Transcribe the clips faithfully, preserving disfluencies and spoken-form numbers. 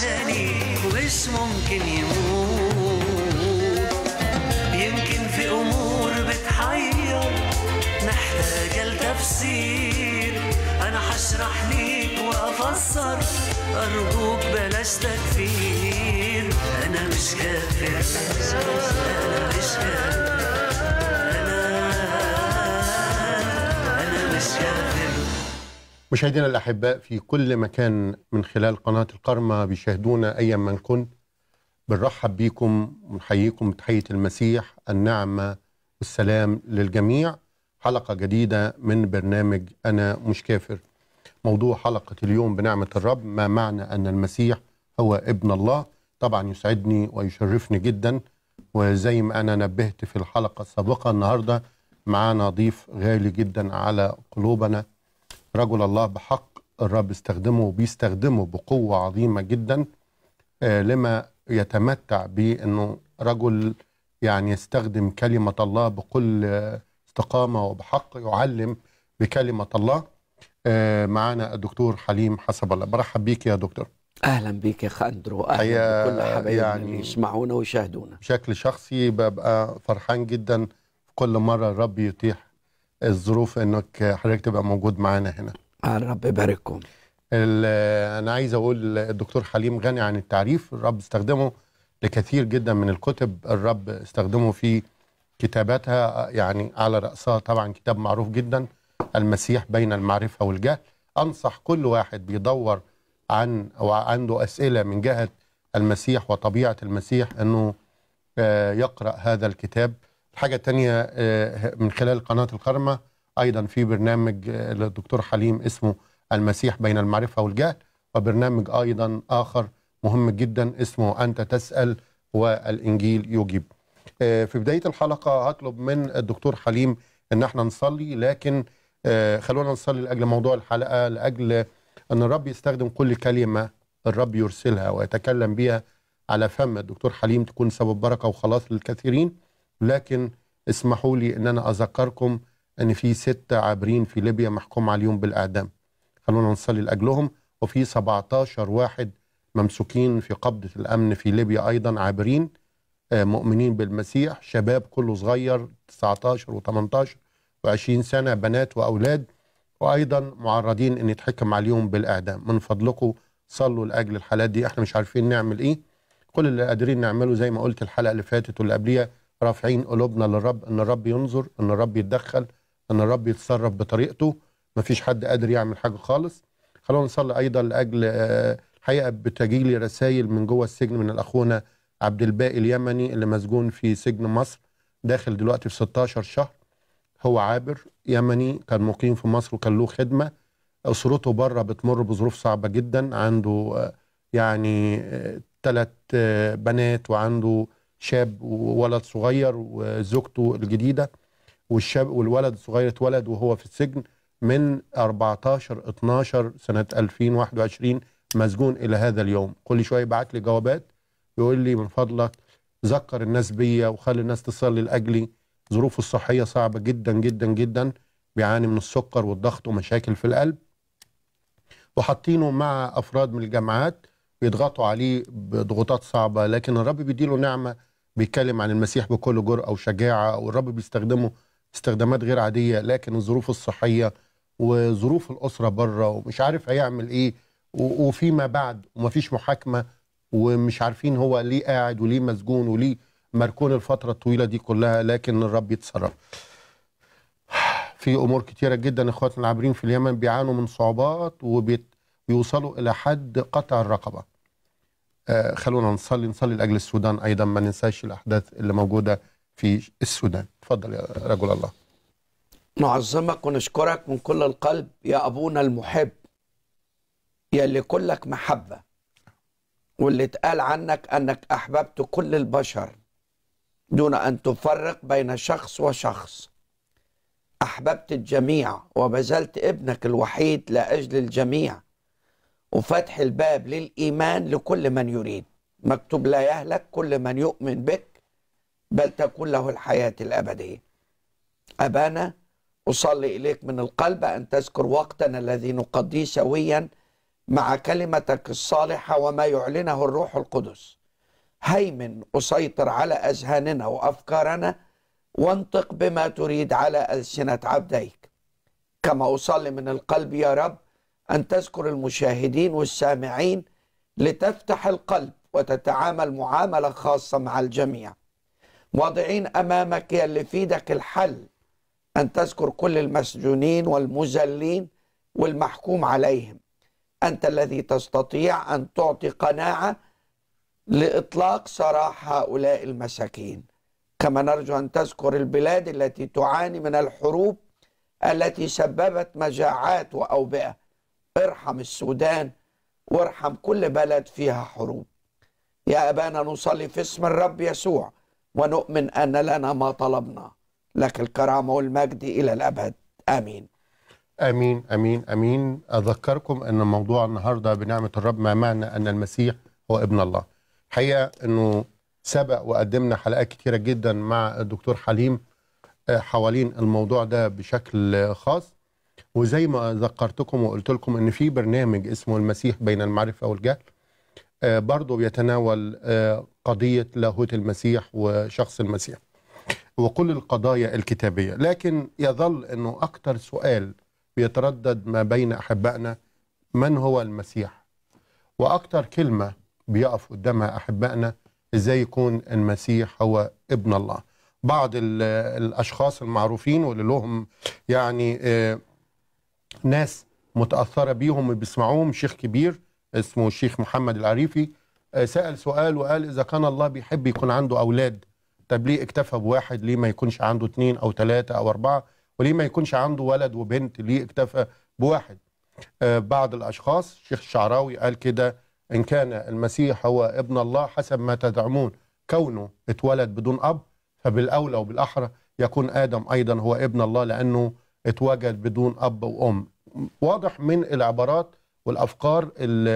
عشاني ومش ممكن يموت. يمكن في أمور بتحير محتاجة لتفسير، أنا حشرح ليك وأفسر، أرجوك بلاش تكفير. أنا مش كافر، أنا مش كافر، أنا أنا مش كافر. مشاهدينا الأحباء في كل مكان من خلال قناة الكرمة بيشاهدونا أيا من كن، بنرحب بيكم ونحييكم بتحية المسيح، النعمة والسلام للجميع. حلقة جديدة من برنامج أنا مش كافر. موضوع حلقة اليوم بنعمة الرب ما معنى أن المسيح هو ابن الله. طبعا يسعدني ويشرفني جدا، وزي ما أنا نبهت في الحلقة السابقة النهاردة معانا ضيف غالي جدا على قلوبنا، رجل الله بحق الرب استخدمه وبيستخدمه بقوة عظيمة جدا، آه لما يتمتع بأنه رجل يعني يستخدم كلمة الله بكل آه استقامة وبحق، يعلم بكلمة الله. آه معانا الدكتور حليم حسب الله. برحب بيك يا دكتور. اهلا بيك يا اخ اندرو، اهلا بكل حبايبنا يعني اللي يسمعونا ويشاهدونا. بشكل شخصي ببقى فرحان جدا في كل مرة الرب يتيح الظروف انك حضرتك تبقى موجود معانا هنا. الرب يبارككم. انا عايز اقول الدكتور حليم غني عن التعريف، الرب استخدمه لكثير جدا من الكتب، الرب استخدمه في كتاباتها، يعني على رأسها طبعا كتاب معروف جدا المسيح بين المعرفة والجهل. انصح كل واحد بيدور عن او عنده اسئلة من جهة المسيح وطبيعة المسيح انه يقرأ هذا الكتاب. الحاجة الثانية من خلال قناة الكرمة أيضا في برنامج للدكتور حليم اسمه المسيح بين المعرفة والجهل، وبرنامج أيضا آخر مهم جدا اسمه أنت تسأل والإنجيل يجيب. في بداية الحلقة هطلب من الدكتور حليم أن احنا نصلي، لكن خلونا نصلي لأجل موضوع الحلقة، لأجل أن الرب يستخدم كل كلمة الرب يرسلها ويتكلم بها على فم الدكتور حليم تكون سبب بركة وخلاص للكثيرين. لكن اسمحوا لي ان انا اذكركم ان في ستة عابرين في ليبيا محكوم عليهم بالاعدام، خلونا نصلي لاجلهم. وفي سبعتاشر واحد ممسوكين في قبضة الامن في ليبيا ايضا عابرين مؤمنين بالمسيح، شباب كله صغير تسعتاشر وتمنتاشر وعشرين سنة، بنات واولاد، وايضا معرضين ان يتحكم عليهم بالاعدام. من فضلكم صلوا لاجل الحالات دي، احنا مش عارفين نعمل ايه. كل اللي قادرين نعمله زي ما قلت الحلقة اللي فاتت واللي قبليها، رافعين قلوبنا للرب، ان الرب ينظر، ان الرب يتدخل، ان الرب يتصرف بطريقته. مفيش حد قادر يعمل حاجه خالص. خلونا نصلي ايضا لاجل الحقيقه بتجيلي رسائل من جوه السجن من الاخونا عبد الباقي اليمني اللي مسجون في سجن مصر، داخل دلوقتي في ستاشر شهر. هو عابر يمني كان مقيم في مصر وكان له خدمه. اسرته بره بتمر بظروف صعبه جدا، عنده يعني ثلاث بنات وعنده شاب وولد صغير وزوجته الجديدة، والشاب والولد الصغير اتولد وهو في السجن من أربعتاشر اتناشر سنة ألفين وواحد وعشرين مسجون إلى هذا اليوم. كل شوية يبعت لي جوابات يقول لي من فضلك ذكر الناس بيا وخلي الناس تصلي لأجلي. ظروفه الصحية صعبة جدا جدا جدا، بيعاني من السكر والضغط ومشاكل في القلب، وحاطينه مع أفراد من الجامعات بيضغطوا عليه بضغوطات صعبة، لكن الرب بيديله نعمة، بيتكلم عن المسيح بكل جرأة وشجاعة، والرب بيستخدمه استخدامات غير عادية. لكن الظروف الصحية وظروف الأسرة بره ومش عارف هيعمل إيه، وفيما بعد ومفيش محاكمة، ومش عارفين هو ليه قاعد وليه مسجون وليه مركون الفترة الطويلة دي كلها. لكن الرب يتصرف في أمور كتيرة جدا. إخواتنا العابرين في اليمن بيعانوا من صعوبات وبيوصلوا إلى حد قطع الرقبة. آه خلونا نصلي نصلي لأجل السودان أيضا، ما ننساش الأحداث اللي موجودة في السودان. تفضل يا رجل الله. نعظمك ونشكرك من كل القلب يا أبونا المحب، يا اللي كلك محبة، واللي اتقال عنك أنك أحببت كل البشر دون أن تفرق بين شخص وشخص. أحببت الجميع وبذلت ابنك الوحيد لأجل الجميع، وفتح الباب للإيمان لكل من يريد. مكتوب لا يهلك كل من يؤمن بك بل تكون له الحياة الأبدية. أبانا أصلي إليك من القلب أن تذكر وقتنا الذي نقضيه سويا مع كلمتك الصالحة وما يعلنه الروح القدس. هيمن أسيطر على أذهاننا وأفكارنا، وانطق بما تريد على ألسنة عبديك. كما أصلي من القلب يا رب أن تذكر المشاهدين والسامعين لتفتح القلب وتتعامل معاملة خاصة مع الجميع، واضعين أمامك يلي في يدك الحل أن تذكر كل المسجونين والمذلين والمحكوم عليهم. أنت الذي تستطيع أن تعطي قناعة لإطلاق سراح هؤلاء المساكين. كما نرجو أن تذكر البلاد التي تعاني من الحروب التي سببت مجاعات وأوبئة. ارحم السودان وارحم كل بلد فيها حروب. يا أبانا نصلي في اسم الرب يسوع ونؤمن أن لنا ما طلبنا، لك الكرامة والمجد إلى الأبد. آمين امين امين امين. اذكركم ان موضوع النهارده بنعمه الرب ما معنى ان المسيح هو ابن الله. حقيقه انه سبق وقدمنا حلقات كتيره جدا مع الدكتور حليم حوالين الموضوع ده بشكل خاص، وزي ما ذكرتكم وقلت لكم ان في برنامج اسمه المسيح بين المعرفه والجهل برضه بيتناول قضيه لاهوت المسيح وشخص المسيح وكل القضايا الكتابيه. لكن يظل انه اكتر سؤال بيتردد ما بين أحبائنا من هو المسيح، وأكتر كلمة بيقف قدامها أحبائنا إزاي يكون المسيح هو ابن الله. بعض الأشخاص المعروفين واللي لهم يعني ناس متأثرة بيهم وبيسمعوهم، شيخ كبير اسمه الشيخ محمد العريفي سأل سؤال وقال إذا كان الله بيحب يكون عنده أولاد، طب ليه اكتفى بواحد؟ ليه ما يكونش عنده اثنين أو ثلاثة أو أربعة؟ وليه ما يكونش عنده ولد وبنت؟ ليه اكتفى بواحد؟ آه بعض الأشخاص الشيخ الشعراوي قال كده: إن كان المسيح هو ابن الله حسب ما تدعمون كونه اتولد بدون أب، فبالأولى وبالأحرى يكون آدم أيضا هو ابن الله لأنه اتوجد بدون أب وأم. واضح من العبارات والأفكار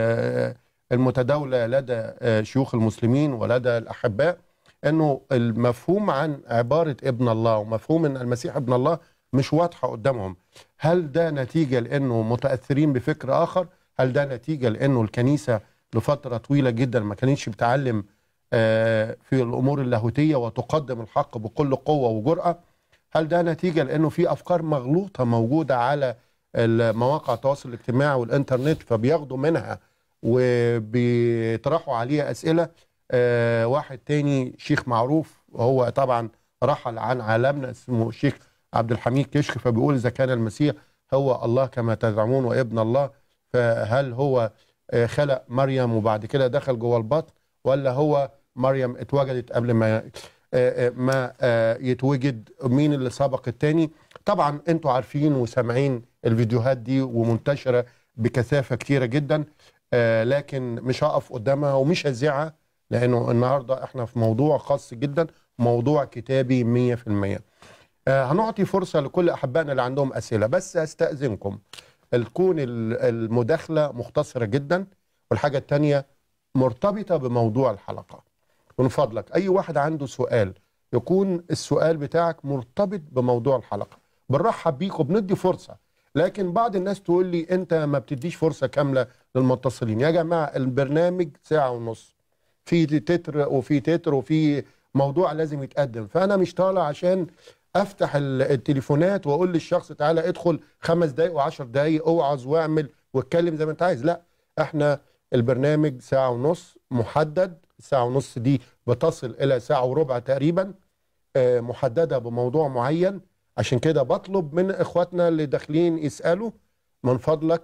المتداولة لدى شيوخ المسلمين ولدى الأحباء أنه المفهوم عن عبارة ابن الله ومفهوم أن المسيح ابن الله مش واضحة قدامهم. هل ده نتيجة لأنه متأثرين بفكر آخر؟ هل ده نتيجة لأنه الكنيسة لفترة طويلة جدا ما كانتش بتعلم في الأمور اللاهوتية وتقدم الحق بكل قوة وجرأة؟ هل ده نتيجة لأنه في أفكار مغلوطة موجودة على مواقع التواصل الاجتماعي والإنترنت فبياخدوا منها وبيطرحوا عليها أسئلة؟ آه واحد تاني شيخ معروف وهو طبعا رحل عن عالمنا اسمه الشيخ عبد الحميد كشك، فبيقول إذا كان المسيح هو الله كما تزعمون وابن الله، فهل هو آه خلق مريم وبعد كده دخل جوه البطن، ولا هو مريم اتوجدت قبل ما آه ما آه يتوجد؟ مين اللي سبق التاني؟ طبعا انتوا عارفين وسامعين الفيديوهات دي ومنتشرة بكثافة كتيرة جدا، آه لكن مش هقف قدامها ومش هزعها لأنه النهاردة احنا في موضوع خاص جدا، موضوع كتابي مية في المية. آه هنعطي فرصة لكل أحبائنا اللي عندهم أسئلة، بس أستأذنكم تكون المداخلة مختصرة جدا، والحاجة التانية مرتبطة بموضوع الحلقة. من فضلك أي واحد عنده سؤال يكون السؤال بتاعك مرتبط بموضوع الحلقة. بنرحب بيك وبندي فرصة، لكن بعض الناس تقول لي أنت ما بتديش فرصة كاملة للمتصلين. يا جماعة البرنامج ساعة ونص، في تتر وفي تتر وفي موضوع لازم يتقدم، فأنا مش طالع عشان أفتح التليفونات وأقول للشخص تعالى ادخل خمس دقايق وعشر دقايق اوعظ واعمل واتكلم زي ما أنت عايز. لا، احنا البرنامج ساعة ونص محدد، الساعة ونص دي بتصل إلى ساعة وربع تقريبا، محددة بموضوع معين. عشان كده بطلب من إخواتنا اللي داخلين يسألوا من فضلك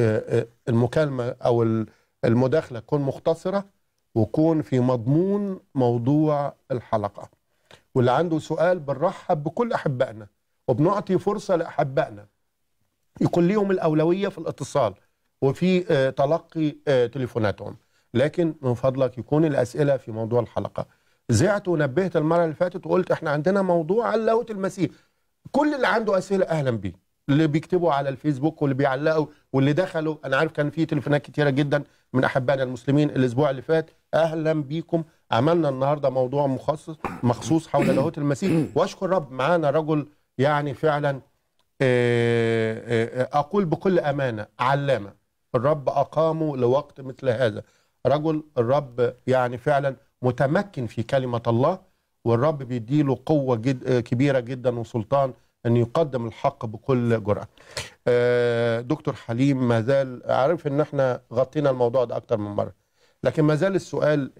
المكالمة أو المداخلة تكون مختصرة ويكون في مضمون موضوع الحلقة. واللي عنده سؤال بنرحب بكل أحبائنا وبنعطي فرصة لأحبائنا يكون ليهم الأولوية في الاتصال وفي تلقي تليفوناتهم، لكن من فضلك يكون الأسئلة في موضوع الحلقة. زعت ونبهت المرة اللي فاتت وقلت احنا عندنا موضوع عن لاهوت المسيح. كل اللي عنده أسئلة أهلا بيه، اللي بيكتبوا على الفيسبوك واللي بيعلقوا واللي دخلوا. أنا عارف كان في تليفونات كتيرة جدا من أحبائنا المسلمين الأسبوع اللي فات، أهلا بيكم. عملنا النهاردة موضوع مخصص مخصوص حول لاهوت المسيح، وأشكر رب معانا رجل يعني فعلا أقول بكل أمانة علامة الرب أقامه لوقت مثل هذا. رجل الرب يعني فعلا متمكن في كلمة الله، والرب بيديله قوة جد كبيرة جدا وسلطان أن يقدم الحق بكل جرأة. دكتور حليم، ما زال عارف أن احنا غطينا الموضوع ده أكتر من مرة، لكن ما زال السؤال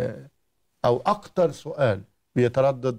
أو أكتر سؤال بيتردد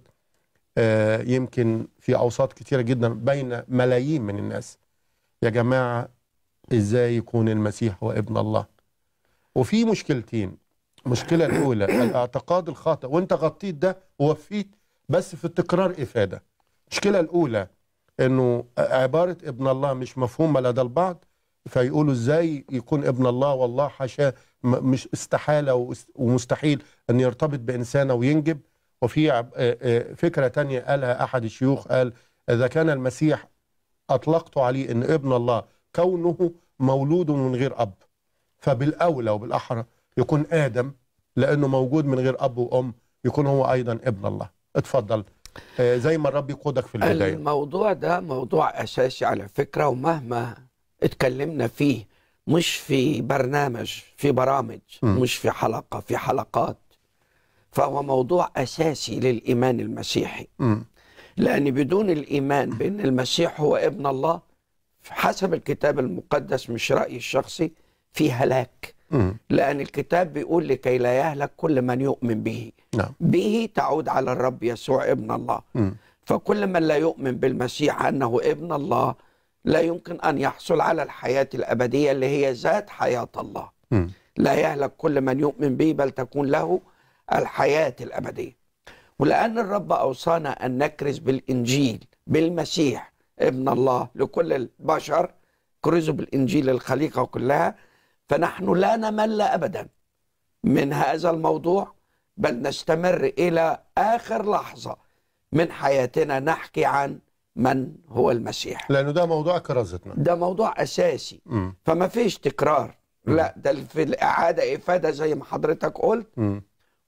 يمكن في أوساط كتيرة جدا بين ملايين من الناس: يا جماعة إزاي يكون المسيح هو ابن الله؟ وفي مشكلتين. المشكلة الأولى الاعتقاد الخاطئ، وانت غطيت ده ووفيت، بس في التكرار إفادة. المشكلة الأولى أنه عبارة ابن الله مش مفهومة لدى البعض، فيقولوا إزاي يكون ابن الله، والله حاشا، مش استحالة ومستحيل أن يرتبط بإنسانة وينجب. وفي فكرة تانية قالها أحد الشيوخ، قال إذا كان المسيح أطلقت عليه أن ابن الله كونه مولود من غير أب، فبالأولى وبالأحرى يكون آدم لأنه موجود من غير أب وأم يكون هو أيضا ابن الله. اتفضل زي ما الرب يقودك في البداية. الموضوع ده موضوع أساسي على فكرة، ومهما اتكلمنا فيه، مش في برنامج، في برامج، م. مش في حلقة، في حلقات، فهو موضوع أساسي للإيمان المسيحي. م. لأن بدون الإيمان بأن المسيح هو ابن الله حسب الكتاب المقدس، مش رأيي الشخصي، في هلاك. م. لأن الكتاب بيقول لكي لا يهلك كل من يؤمن به. نعم. به تعود على الرب يسوع ابن الله. م. فكل من لا يؤمن بالمسيح أنه ابن الله لا يمكن أن يحصل على الحياة الأبدية اللي هي ذات حياة الله. م. لا يهلك كل من يؤمن به بل تكون له الحياة الأبدية. ولأن الرب أوصانا أن نكرز بالإنجيل بالمسيح ابن الله لكل البشر، كرزوا بالإنجيل للخليقة كلها، فنحن لا نمل أبدا من هذا الموضوع، بل نستمر إلى آخر لحظة من حياتنا نحكي عن من هو المسيح، لأنه ده موضوع كرازتنا، ده موضوع أساسي. م. فما فيش تكرار، م. لا ده في الإعادة إفادة زي ما حضرتك قلت. م.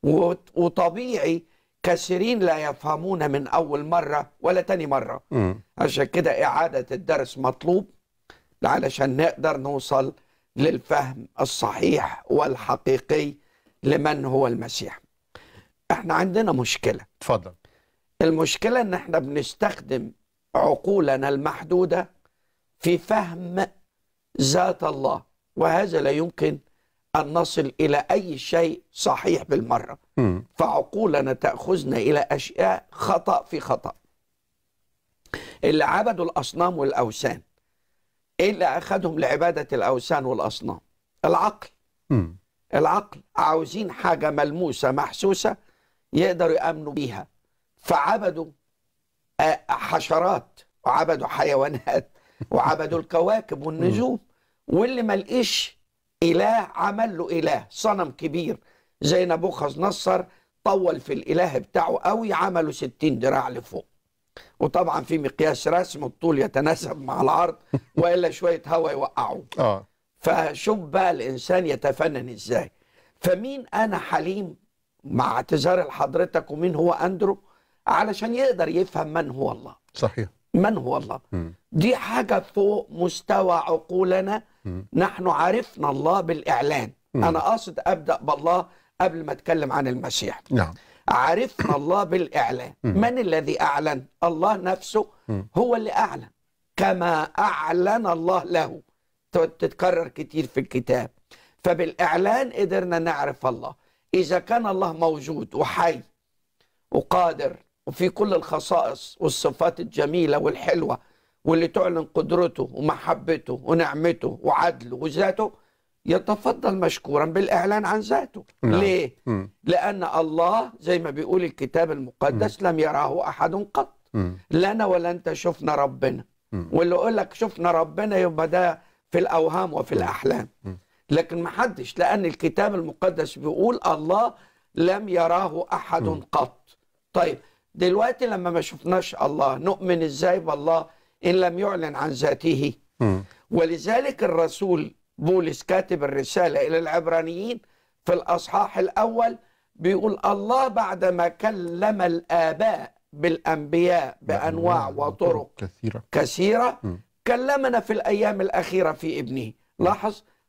وطبيعي كثيرين لا يفهمون من أول مرة ولا تاني مرة. م. عشان كده إعادة الدرس مطلوب علشان نقدر نوصل للفهم الصحيح والحقيقي لمن هو المسيح. احنا عندنا مشكلة. اتفضل. المشكلة ان احنا بنستخدم عقولنا المحدودة في فهم ذات الله، وهذا لا يمكن أن نصل إلى أي شيء صحيح بالمرة. م. فعقولنا تأخذنا إلى أشياء خطأ في خطأ. اللي عبدوا الأصنام والأوثان، إيه اللي أخذهم لعبادة الأوثان والأصنام؟ العقل. م. العقل عاوزين حاجة ملموسة محسوسة يقدروا يأمنوا بيها، فعبدوا حشرات وعبدوا حيوانات وعبدوا الكواكب والنجوم. واللي ما لقيش إله عمل له إله، صنم كبير زي نبوخذ نصر، طول في الإله بتاعه قوي، عملوا ستين دراع لفوق. وطبعا في مقياس رسم الطول يتناسب مع العرض، وإلا شوية هواء يوقعوه. آه. فشوف بقى الإنسان يتفنن إزاي. فمين أنا حليم مع اعتذار لحضرتك ومين هو أندرو علشان يقدر يفهم من هو الله. صحيح. من هو الله. م. دي حاجة فوق مستوى عقولنا. م. نحن عرفنا الله بالإعلان. م. أنا قاصد أبدأ بالله قبل ما أتكلم عن المسيح. نعم. عرفنا الله بالإعلان. م. من الذي أعلن؟ الله نفسه. م. هو اللي أعلن، كما أعلن الله له، تتكرر كتير في الكتاب. فبالإعلان قدرنا نعرف الله. إذا كان الله موجود وحي وقادر وفي كل الخصائص والصفات الجميلة والحلوة واللي تعلن قدرته ومحبته ونعمته وعدله وذاته، يتفضل مشكورا بالإعلان عن ذاته. نعم. ليه؟ م. لأن الله زي ما بيقول الكتاب المقدس م. لم يراه أحد قط. م. لنا ولا أنت شفنا ربنا. م. واللي يقول لك شفنا ربنا يبقى ده في الأوهام وفي م. الأحلام. م. لكن محدش، لأن الكتاب المقدس بيقول الله لم يراه أحد م. قط. طيب دلوقتي لما ما شفناش الله نؤمن ازاي بالله ان لم يعلن عن ذاته؟ م. ولذلك الرسول بولس كاتب الرسالة الى العبرانيين في الاصحاح الاول بيقول الله بعدما كلم الآباء بالأنبياء بأنواع وطرق كثيرة, كثيرة م. كلمنا في الأيام الأخيرة في ابنه. لاحظ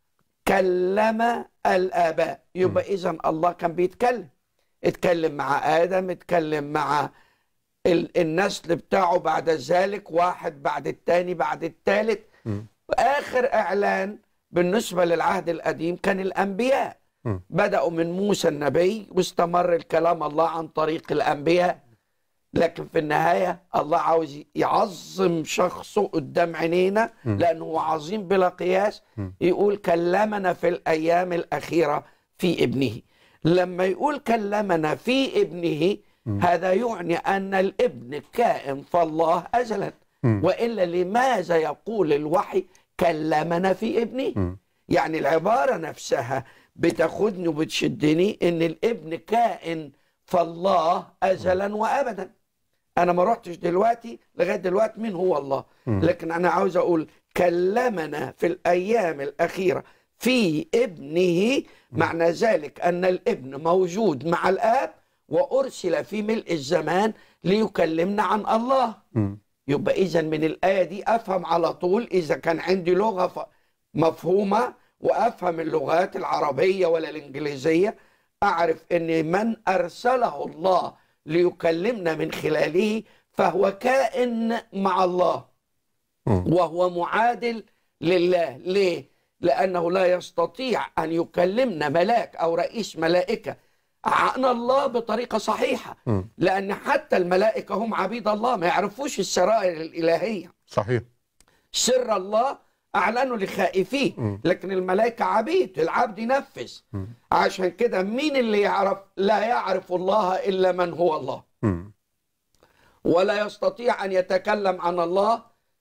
كلم الآباء. يبقى إذن الله كان بيتكلم، اتكلم مع آدم، اتكلم مع النسل بتاعه بعد ذلك، واحد بعد الثاني بعد الثالث. آخر إعلان بالنسبة للعهد القديم كان الأنبياء. م. بدأوا من موسى النبي واستمر الكلام الله عن طريق الأنبياء، لكن في النهاية الله عاوز يعظم شخصه قدام عينينا لأنه هو عظيم بلا قياس. م. يقول كلمنا في الأيام الأخيرة في ابنه. لما يقول كلمنا في ابنه م. هذا يعني أن الابن كائن فالله أزلا، م. وإلا لماذا يقول الوحي كلمنا في ابنه؟ م. يعني العبارة نفسها بتاخدني وبتشدني ان الابن كائن فالله ازلا وابدا. انا ما رحتش دلوقتي لغايه دلوقتي مين هو الله، لكن انا عاوز اقول كلمنا في الايام الاخيره في ابنه، معنى ذلك ان الابن موجود مع الاب وارسل في ملء الزمان ليكلمنا عن الله. يبقى اذا من الايه دي افهم على طول، اذا كان عندي لغه مفهومه وأفهم اللغات العربية ولا الإنجليزية، أعرف أن من أرسله الله ليكلمنا من خلاله فهو كائن مع الله وهو معادل لله. ليه؟ لأنه لا يستطيع أن يكلمنا ملاك أو رئيس ملائكة عن الله بطريقة صحيحة، لأن حتى الملائكة هم عبيد الله، ما يعرفوش السرائر الإلهية. صحيح. سر الله أعلنوا لخائفيه، لكن الملائكة عبيد، العبد ينفذ. م. عشان كده مين اللي يعرف؟ لا يعرف الله إلا من هو الله. م. ولا يستطيع أن يتكلم عن الله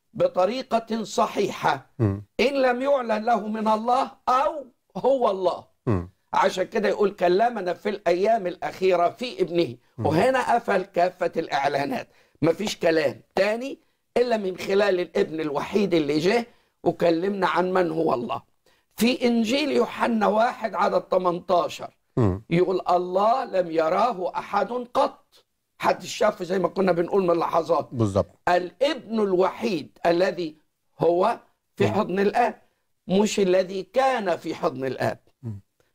بطريقة صحيحة م. إن لم يعلن له من الله أو هو الله. م. عشان كده يقول كلمنا في الأيام الأخيرة في ابنه. م. وهنا قفل كافة الإعلانات، مفيش كلام تاني إلا من خلال الابن الوحيد اللي جه وكلمنا عن من هو الله. في إنجيل يوحنا واحد عدد ثمانية عشر م. يقول الله لم يراه أحد قط، حد شافه زي ما كنا بنقول من لحظات بالظبط. الابن الوحيد الذي هو في حضن الآب، مش الذي كان في حضن الآب. م.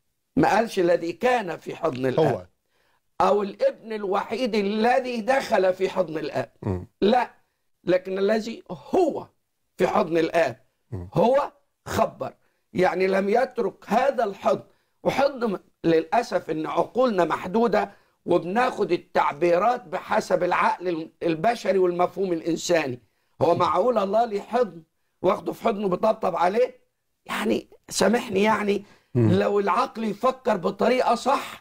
ما قالش الذي كان في حضن الآب هو. أو الابن الوحيد الذي دخل في حضن الآب، م. لا، لكن الذي هو في حضن الآب هو خبر. يعني لم يترك هذا الحضن، وحضن للأسف إن عقولنا محدودة وبناخد التعبيرات بحسب العقل البشري والمفهوم الإنساني. هو معقول الله ليه حضن واخده في حضنه بطبطب عليه؟ يعني سامحني، يعني لو العقل يفكر بطريقة صح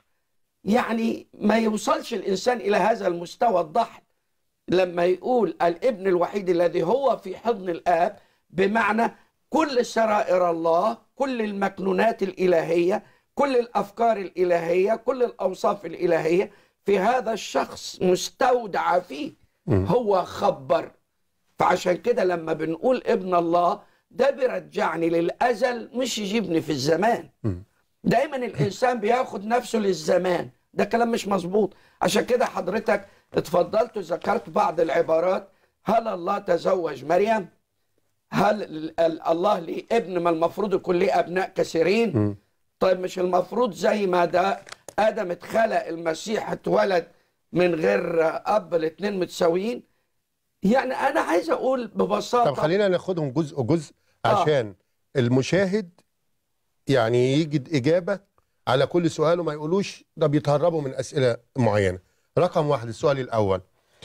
يعني ما يوصلش الإنسان إلى هذا المستوى الضحل. لما يقول الابن الوحيد الذي هو في حضن الآب، بمعنى كل سرائر الله، كل المكنونات الإلهية، كل الأفكار الإلهية، كل الأوصاف الإلهية في هذا الشخص مستودعة فيه. هو خبر. فعشان كده لما بنقول ابن الله ده بيرجعني للأزل، مش يجيبني في الزمان. دايما الإنسان بياخد نفسه للزمان، ده كلام مش مظبوط. عشان كده حضرتك اتفضلت وذكرت بعض العبارات. هل الله تزوج مريم؟ هل الله ليه ابن؟ ما المفروض يكون ليه أبناء كثيرين؟ م. طيب مش المفروض زي ما ده آدم اتخلق المسيح اتولد من غير أب، الاثنين متساويين؟ يعني أنا عايز أقول ببساطة. طب خلينا ناخدهم جزء جزء عشان آه. المشاهد يعني يجد إجابة على كل سؤال وما يقولوش ده بيتهربوا من أسئلة معينة. رقم واحد، السؤال الأول،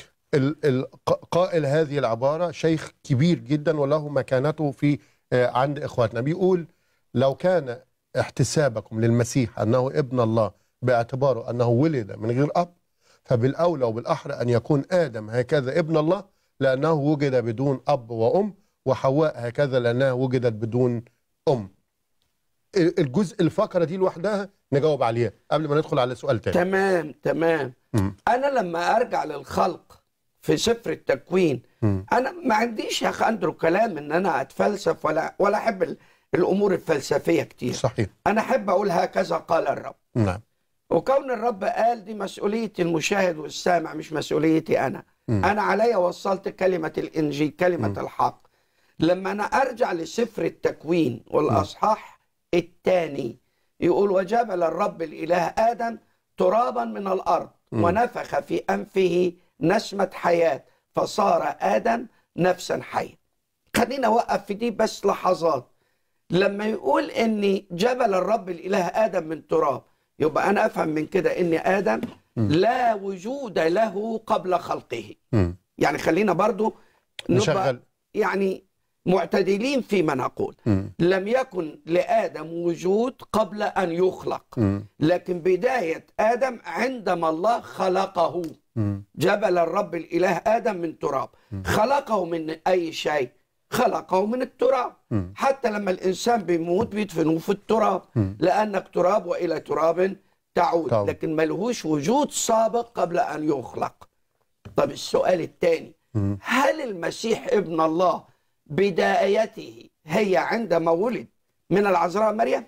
قائل هذه العبارة شيخ كبير جدا وله مكانته في عند إخواتنا، بيقول لو كان احتسابكم للمسيح أنه ابن الله باعتباره أنه ولد من غير أب، فبالأولى وبالأحرى أن يكون آدم هكذا ابن الله لأنه وجد بدون أب وأم، وحواء هكذا لأنها وجدت بدون أم. الجزء الفقرة دي لوحدها نجاوب عليها قبل ما ندخل على سؤال تاني. تمام تمام. م. أنا لما أرجع للخلق في سفر التكوين، م. أنا ما عنديش يا أخ أندرو كلام إن أنا أتفلسف ولا ولا أحب الأمور الفلسفية كتير. صحيح. أنا أحب أقول هكذا قال الرب. نعم. وكون الرب قال دي مسؤولية المشاهد والسامع، مش مسؤوليتي أنا. م. أنا عليا وصلت كلمة الإنجيل، كلمة م. الحق. لما أنا أرجع لسفر التكوين والأصحاح الثاني يقول وجبل الرب الإله آدم ترابا من الأرض م. ونفخ في أنفه نسمة حياة فصار آدم نفسا حية. خلينا أوقف في دي بس لحظات. لما يقول إن جبل الرب الإله آدم من تراب، يبقى أنا أفهم من كده إن آدم م. لا وجود له قبل خلقه. م. يعني خلينا برضو نشغل نبقى يعني معتدلين فيما نقول. م. لم يكن لآدم وجود قبل أن يخلق، م. لكن بداية آدم عندما الله خلقه. م. جبل الرب الإله آدم من تراب. م. خلقه من أي شيء؟ خلقه من التراب. م. حتى لما الإنسان بيموت بيدفنوه في التراب، م. لأنك تراب وإلى تراب تعود, تعود. لكن ملهوش وجود سابق قبل أن يخلق. طب السؤال الثاني، م. هل المسيح ابن الله بدايته هي عندما ولد من العذراء مريم؟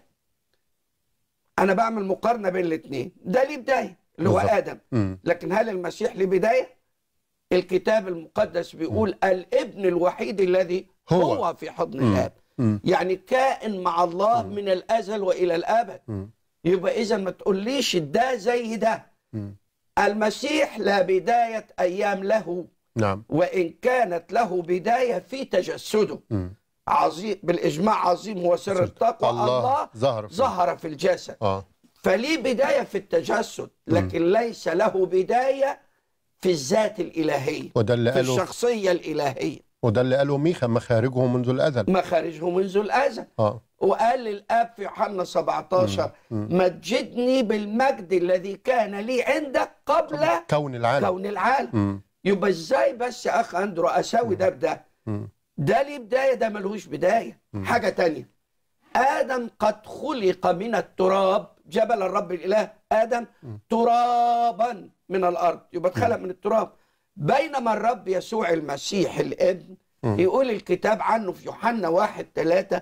أنا بعمل مقارنة بين الاثنين، ده ليه بداية اللي هو بالظبط. آدم، م. لكن هل المسيح له بداية؟ الكتاب المقدس بيقول م. الابن الوحيد الذي هو, هو في حضن م. الآب، م. يعني كائن مع الله م. من الأزل وإلى الأبد. م. يبقى إذا ما تقوليش ده زي ده. م. المسيح لا بداية أيام له، نعم، وإن كانت له بداية في تجسده. م. عظيم بالإجماع، عظيم هو سر التقوى، الله, الله ظهر في, ظهر في الجسد. آه. فليه بداية في التجسد، لكن م. ليس له بداية في الذات الإلهية، وده اللي في قاله الشخصية الإلهية. وده اللي قاله ميخا مخارجه منذ الأزل. مخارجه منذ الأزل. آه. وقال للآب في يوحنا سبعتاشر م. م. مجدني بالمجد الذي كان لي عندك قبل كون العالم. كون العالم. م. يبقى ازاي بس يا أخ أندرو أساوي ده بده؟ م. ده ليه بداية، ده ملهوش بداية. م. حاجة تانية، آدم قد خلق من التراب. جبل الرب الإله آدم م. ترابا من الأرض، يبقى اتخلق من التراب. بينما الرب يسوع المسيح الابن م. يقول الكتاب عنه في يوحنا واحد ثلاثة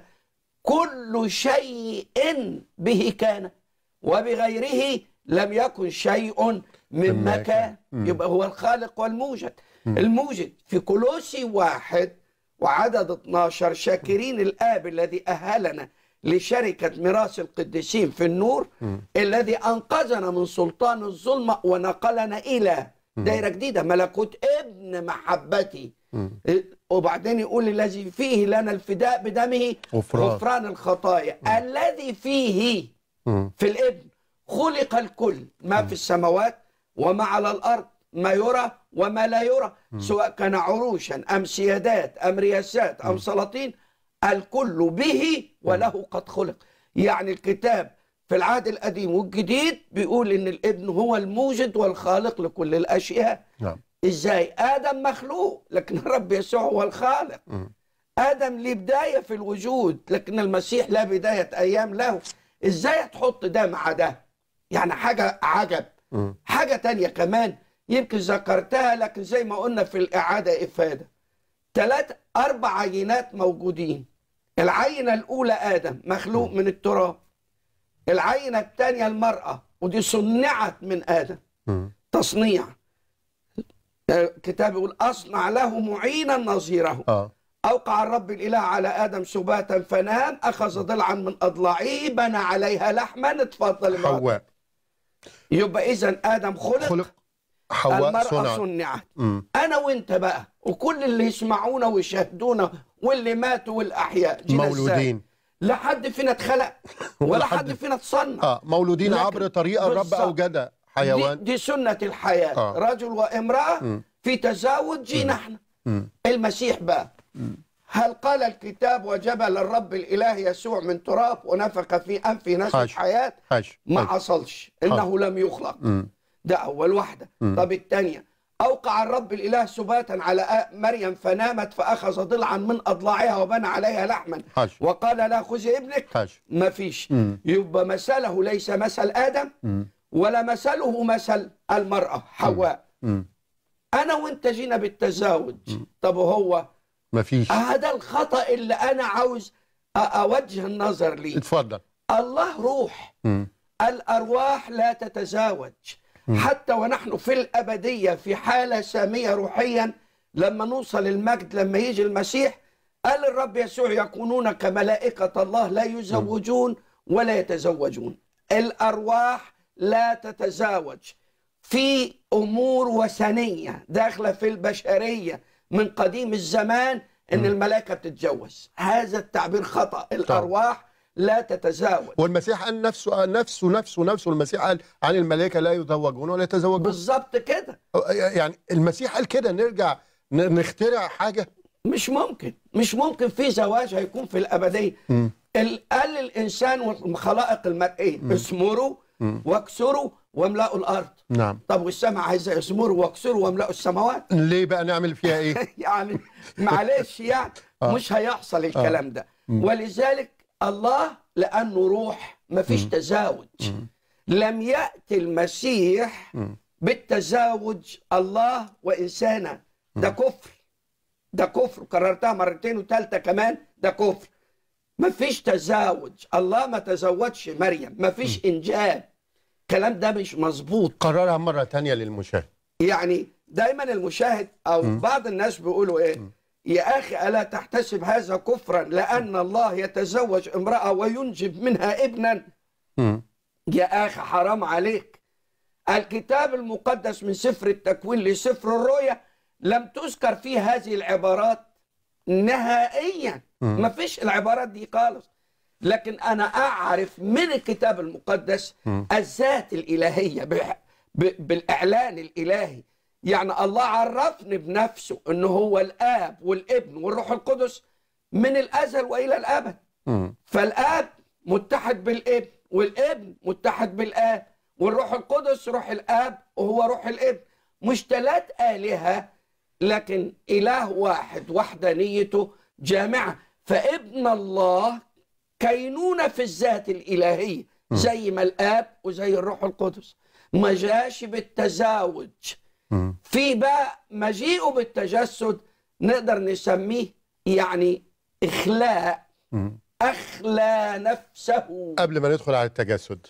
كل شيء به كان وبغيره لم يكن شيء مما كان. يبقى هو الخالق والموجد. م. الموجد في كولوسي واحد وعدد اثناشر شاكرين الآب الذي أهلنا لشركة ميراث القديسين في النور م. الذي أنقذنا من سلطان الظلمة ونقلنا إلى دائرة جديدة ملكوت ابن محبتي. م. وبعدين يقول الذي فيه لنا الفداء بدمه غفران الخطايا. م. الذي فيه م. في الابن خلق الكل ما م. في السماوات وما على الأرض، ما يرى وما لا يرى، م. سواء كان عروشا أم سيادات أم رياسات أم سلاطين، الكل به وله قد خلق. يعني الكتاب في العهد القديم والجديد بيقول إن الابن هو الموجد والخالق لكل الأشياء. نعم. إزاي؟ آدم مخلوق لكن الرب يسوع هو الخالق. م. آدم ليه بداية في الوجود لكن المسيح لا بداية أيام له. إزاي تحط ده مع ده؟ يعني حاجة عجب. م. حاجة تانية كمان يمكن ذكرتها لكن زي ما قلنا في الإعادة إفادة. ثلاث أربع عينات موجودين. العينة الأولى آدم مخلوق م. من التراب. العينة الثانية المرأة ودي صنعت من آدم. م. تصنيع. الكتاب يقول أصنع له معينا نظيره. آه. أوقع الرب الإله على آدم سباتا فنام أخذ ضلعا من أضلاعه بنى عليها لحما. اتفضل حواء. يبقى إذن آدم خلق, خلق. حواء المرأة صنعت. صنعت. أنا وإنت بقى وكل اللي يسمعونا ويشاهدونا واللي ماتوا والأحياء مولودين. لا حد فينا اتخلق ولا حد فينا اتصنع. آه. مولودين عبر طريقة الرب أوجدها. حيوان. دي, دي سنة الحياة. آه. رجل وامرأة م. في تزاوج جينا احنا. المسيح بقى م. هل قال الكتاب وجبل الرب الإله يسوع من تراب ونفخ في أنفه نسمة حياة؟ حاش. ما حصلش. إنه لم يخلق. م. ده أول واحدة. م. طب الثانية أوقع الرب الإله سباتا على مريم فنامت فأخذ ضلعا من أضلاعها وبنى عليها لحما. حاش. وقال لا خذي ابنك. حاش. ما فيش. م. يبقى مثله ليس مثل آدم م. ولا مثله مثل المرأة حواء. م. أنا وإنت جينا بالتزاوج. م. طب وهو ما فيش. هذا الخطأ اللي أنا عاوز أوجه النظر ليه. اتفضل. الله روح. م. الأرواح لا تتزاوج. م. حتى ونحن في الأبدية في حالة سامية روحيا لما نوصل المجد لما يجي المسيح قال الرب يسوع يكونون كملائكة الله لا يزوجون ولا يتزوجون. الأرواح لا تتزاوج. في أمور وثنية داخلة في البشرية من قديم الزمان إن الملائكة بتتجوز. هذا التعبير خطأ. الأرواح لا تتزاوج. والمسيح قال نفسه نفسه نفسه نفسه المسيح قال عن الملائكة لا يزوجون ولا يتزوجون. بالظبط كده. يعني المسيح قال كده، نرجع نخترع حاجة؟ مش ممكن، مش ممكن في زواج هيكون في الأبدية. قال الإنسان والخلائق المرئية اثمروا واكسروا واملأوا الأرض. نعم. طب والسماء عايزة اثمروا واكسروا واملأوا السماوات. ليه بقى نعمل فيها إيه؟ يعني معلش يعني مش هيحصل الكلام ده. ولذلك الله لأنه روح مفيش تزاوج. لم يأتي المسيح بالتزاوج الله وإنسانا. ده كفر، ده كفر. كررتها مرتين وثالثة كمان، ده كفر. مفيش تزاوج. الله ما تزوجش مريم، مفيش إنجاب. الكلام ده مش مظبوط. قررها مرة تانية للمشاهد. يعني دايما المشاهد أو م. بعض الناس بيقولوا إيه؟ م. يا أخي ألا تحتسب هذا كفرا لأن الله يتزوج امرأة وينجب منها ابنا؟ م. يا أخي حرام عليك. الكتاب المقدس من سفر التكوين لسفر الرؤيا لم تذكر فيه هذه العبارات نهائيا. ما فيش العبارات دي خالص. لكن أنا أعرف من الكتاب المقدس الذات الإلهية بالإعلان الإلهي. يعني الله عرفني بنفسه أنه هو الآب والابن والروح القدس من الأزل وإلى الأبد. فالآب متحد بالابن والابن متحد بالآب والروح القدس روح الآب وهو روح الابن. مش ثلاث آلهة لكن إله واحد وحدانيته جامعة. فابن الله كينونة في الذات الإلهية زي ما الآب وزي الروح القدس. ما جاش بالتزاوج. في بقى مجيئه بالتجسد نقدر نسميه يعني إخلاء. أخلى نفسه. قبل ما ندخل على التجسد،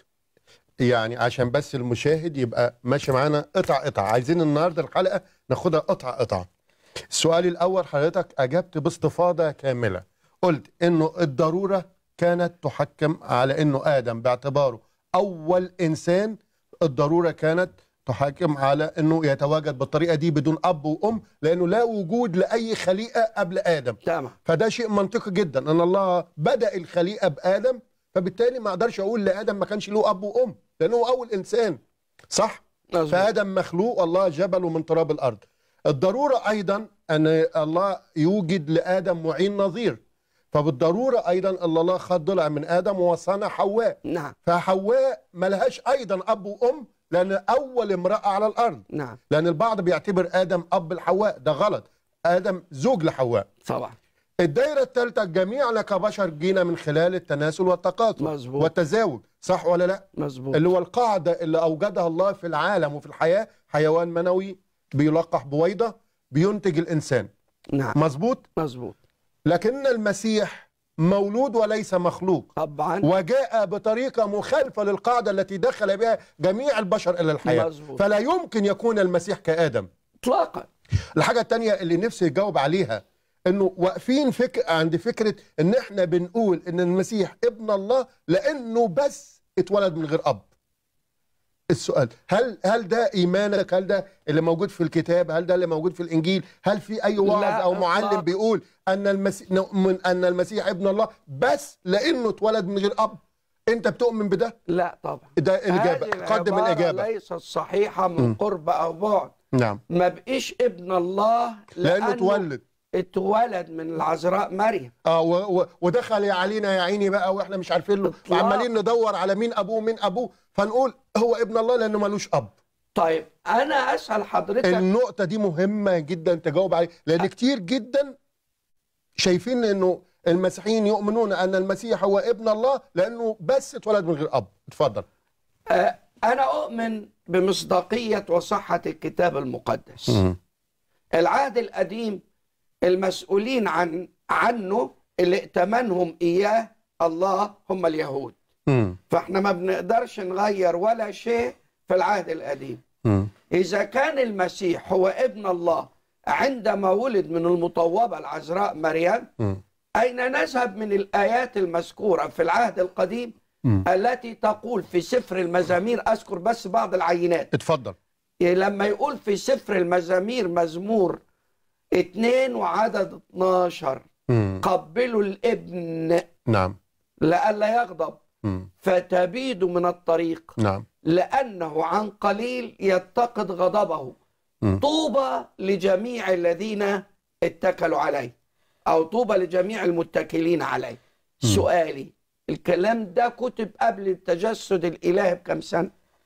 يعني عشان بس المشاهد يبقى ماشي معانا قطع قطع، عايزين النهارده الحلقة ناخدها قطع قطع. السؤال الأول حضرتك أجبت باستفاضة كاملة، قلت إنه الضرورة كانت تحكم على إنه آدم باعتباره أول إنسان، الضرورة كانت تحكم على إنه يتواجد بالطريقة دي بدون أب وأم، لأنه لا وجود لأي خليقة قبل آدم. تمام. فده شيء منطقي جدا أن الله بدأ الخليقة بآدم، فبالتالي ما أقدرش أقول لآدم ما كانش له أب وأم لأنه هو أول إنسان، صح؟ أزمين. فآدم مخلوق الله جبله من تراب الأرض. الضرورة أيضا أن الله يوجد لآدم معين نظير، فبالضرورة أيضا الله خد ضلع من آدم وصنع حواء. نعم. فحواء ملهاش أيضا أب وأم لأن أول امرأة على الأرض. نعم. لأن البعض بيعتبر آدم أب لحواء، ده غلط. آدم زوج لحواء. طبعا. الدائرة الثالثة جميعنا كبشر جينا من خلال التناسل والتقاطع مظبوط. والتزاوج، صح ولا لا؟ مظبوط. اللي هو القاعدة اللي أوجدها الله في العالم وفي الحياة، حيوان منوي بيلقح بويضة بينتج الإنسان. نعم. مظبوط؟ مظبوط. لكن المسيح مولود وليس مخلوق طبعا، وجاء بطريقة مخالفة للقاعدة التي دخل بها جميع البشر إلى الحياة. مظبوط. فلا يمكن يكون المسيح كآدم اطلاقا. الحاجة التانية اللي نفسي يجاوب عليها، انه واقفين فك... عند فكرة ان احنا بنقول ان المسيح ابن الله لانه بس اتولد من غير اب. السؤال، هل هل ده ايمانك؟ هل ده اللي موجود في الكتاب؟ هل ده اللي موجود في الانجيل؟ هل في اي واعظ او معلم أطلاق. بيقول ان المسيح من ان المسيح ابن الله بس لانه اتولد من غير اب؟ انت بتؤمن بده؟ لا طبعا. ده الاجابه، قدم الاجابه. ليست صحيحه من م. قرب او بعد. نعم. ما بقيش ابن الله لانه اتولد اتولد من العذراء مريم. اه و... و... ودخل علينا يا عيني بقى واحنا مش عارفين له، وعمالين ندور على مين ابوه مين ابوه، فنقول هو ابن الله لانه ملوش اب. طيب انا اسال حضرتك، النقطه دي مهمه جدا تجاوب عليها، لان أ... كتير جدا شايفين انه المسيحيين يؤمنون ان المسيح هو ابن الله لانه بس اتولد من غير اب. اتفضل. أه انا اؤمن بمصداقيه وصحه الكتاب المقدس. م. العهد القديم المسؤولين عن عنه اللي ائتمنهم إياه الله هم اليهود. م. فاحنا ما بنقدرش نغير ولا شيء في العهد القديم. م. إذا كان المسيح هو ابن الله عندما ولد من المطوبة العذراء مريم، م. أين نذهب من الآيات المذكورة في العهد القديم مم. التي تقول في سفر المزامير، أذكر بس بعض العينات. اتفضل. لما يقول في سفر المزامير مزمور اتنين وعدد اتناشر مم. قبلوا الابن نعم. لئلا يغضب مم. فتبيد من الطريق نعم. لأنه عن قليل يتقد غضبه. مم. طوبى لجميع الذين اتكلوا عليه، أو طوبى لجميع المتكلين عليه. مم. سؤالي، الكلام ده كتب قبل التجسد الإلهي بكم سنة؟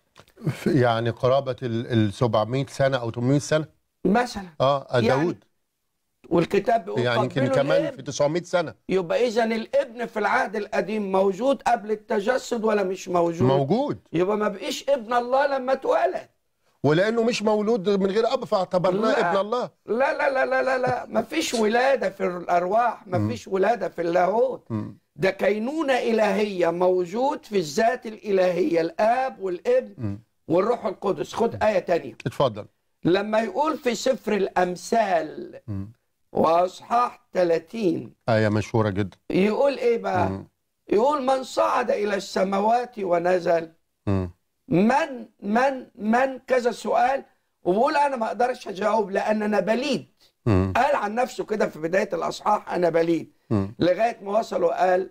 يعني قرابة ال سبعمائة سنة أو ثمانمائة سنة مثلا. اه داود يعني والكتاب بيقول يعني يمكن قبلوا كمان الابن. في تسعمائة سنة. يبقى إذن الابن في العهد القديم موجود قبل التجسد ولا مش موجود؟ موجود. يبقى ما بقيش ابن الله لما اتولد، ولأنه مش مولود من غير أب فاعتبرناه لا. ابن الله. لا لا لا لا لا لا ما فيش ولادة في الأرواح، ما فيش ولادة في اللاهوت. مم. ده كينونة إلهية موجود في الذات الإلهية، الآب والابن مم. والروح القدس. خد آية تانية اتفضل. لما يقول في سفر الأمثال مم. وأصحاح ثلاثين آية مشهورة جدا. يقول إيه بقى؟ مم. يقول من صعد إلى السماوات ونزل. مم. من من من كذا سؤال، وبقول أنا ما أقدرش أجاوب لأن أنا بليد. مم. قال عن نفسه كده في بداية الأصحاح أنا بليد، مم. لغاية ما وصل وقال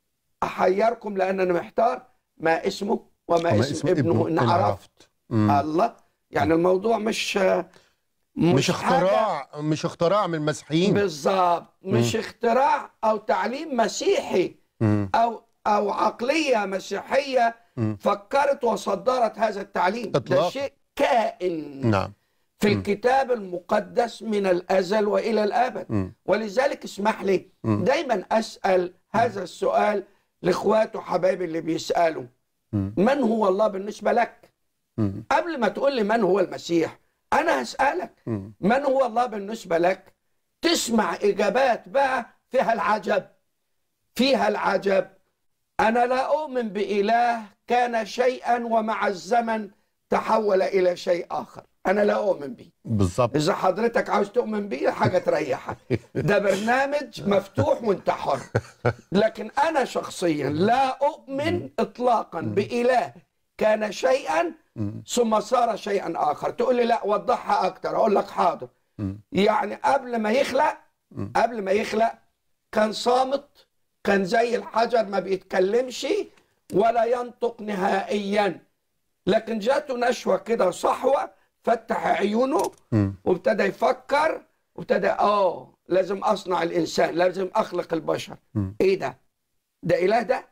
أحيركم لأن أنا محتار ما اسمه وما, وما اسم, اسم ابنه, ابنه إن إن عرفت. عرفت. مم. الله، يعني الموضوع مش مش, مش حاجة- اختراع مش اختراع من المسيحيين. بالظبط، مش اختراع أو تعليم مسيحي مم. أو أو عقلية مسيحية مم. فكرت وصدرت هذا التعليم. ده إطلاقاً. شيء كائن نعم. في مم. الكتاب المقدس من الأزل وإلى الأبد. مم. ولذلك اسمح لي مم. دايما أسأل هذا السؤال لإخواته حبايبي اللي بيسألوا مم. من هو الله بالنسبة لك؟ مم. قبل ما تقول لي من هو المسيح أنا هسألك مم. من هو الله بالنسبة لك؟ تسمع إجابات بقى فيها العجب، فيها العجب. أنا لا أؤمن بإله كان شيئا ومع الزمن تحول إلى شيء آخر، أنا لا أؤمن به. بالظبط. إذا حضرتك عاوز تؤمن بيه حاجة تريحك، ده برنامج مفتوح وانت حر. لكن أنا شخصيا لا أؤمن إطلاقا بإله كان شيئا مم. ثم صار شيئا آخر. تقول لي لا وضحها أكتر، أقول لك حاضر. مم. يعني قبل ما يخلق مم. قبل ما يخلق كان صامت، كان زي الحجر ما بيتكلمش ولا ينطق نهائيا، لكن جاته نشوة كده صحوة فتح عيونه مم. وابتدى يفكر وابتدى اه لازم اصنع الانسان، لازم اخلق البشر. مم. ايه ده؟ ده اله ده؟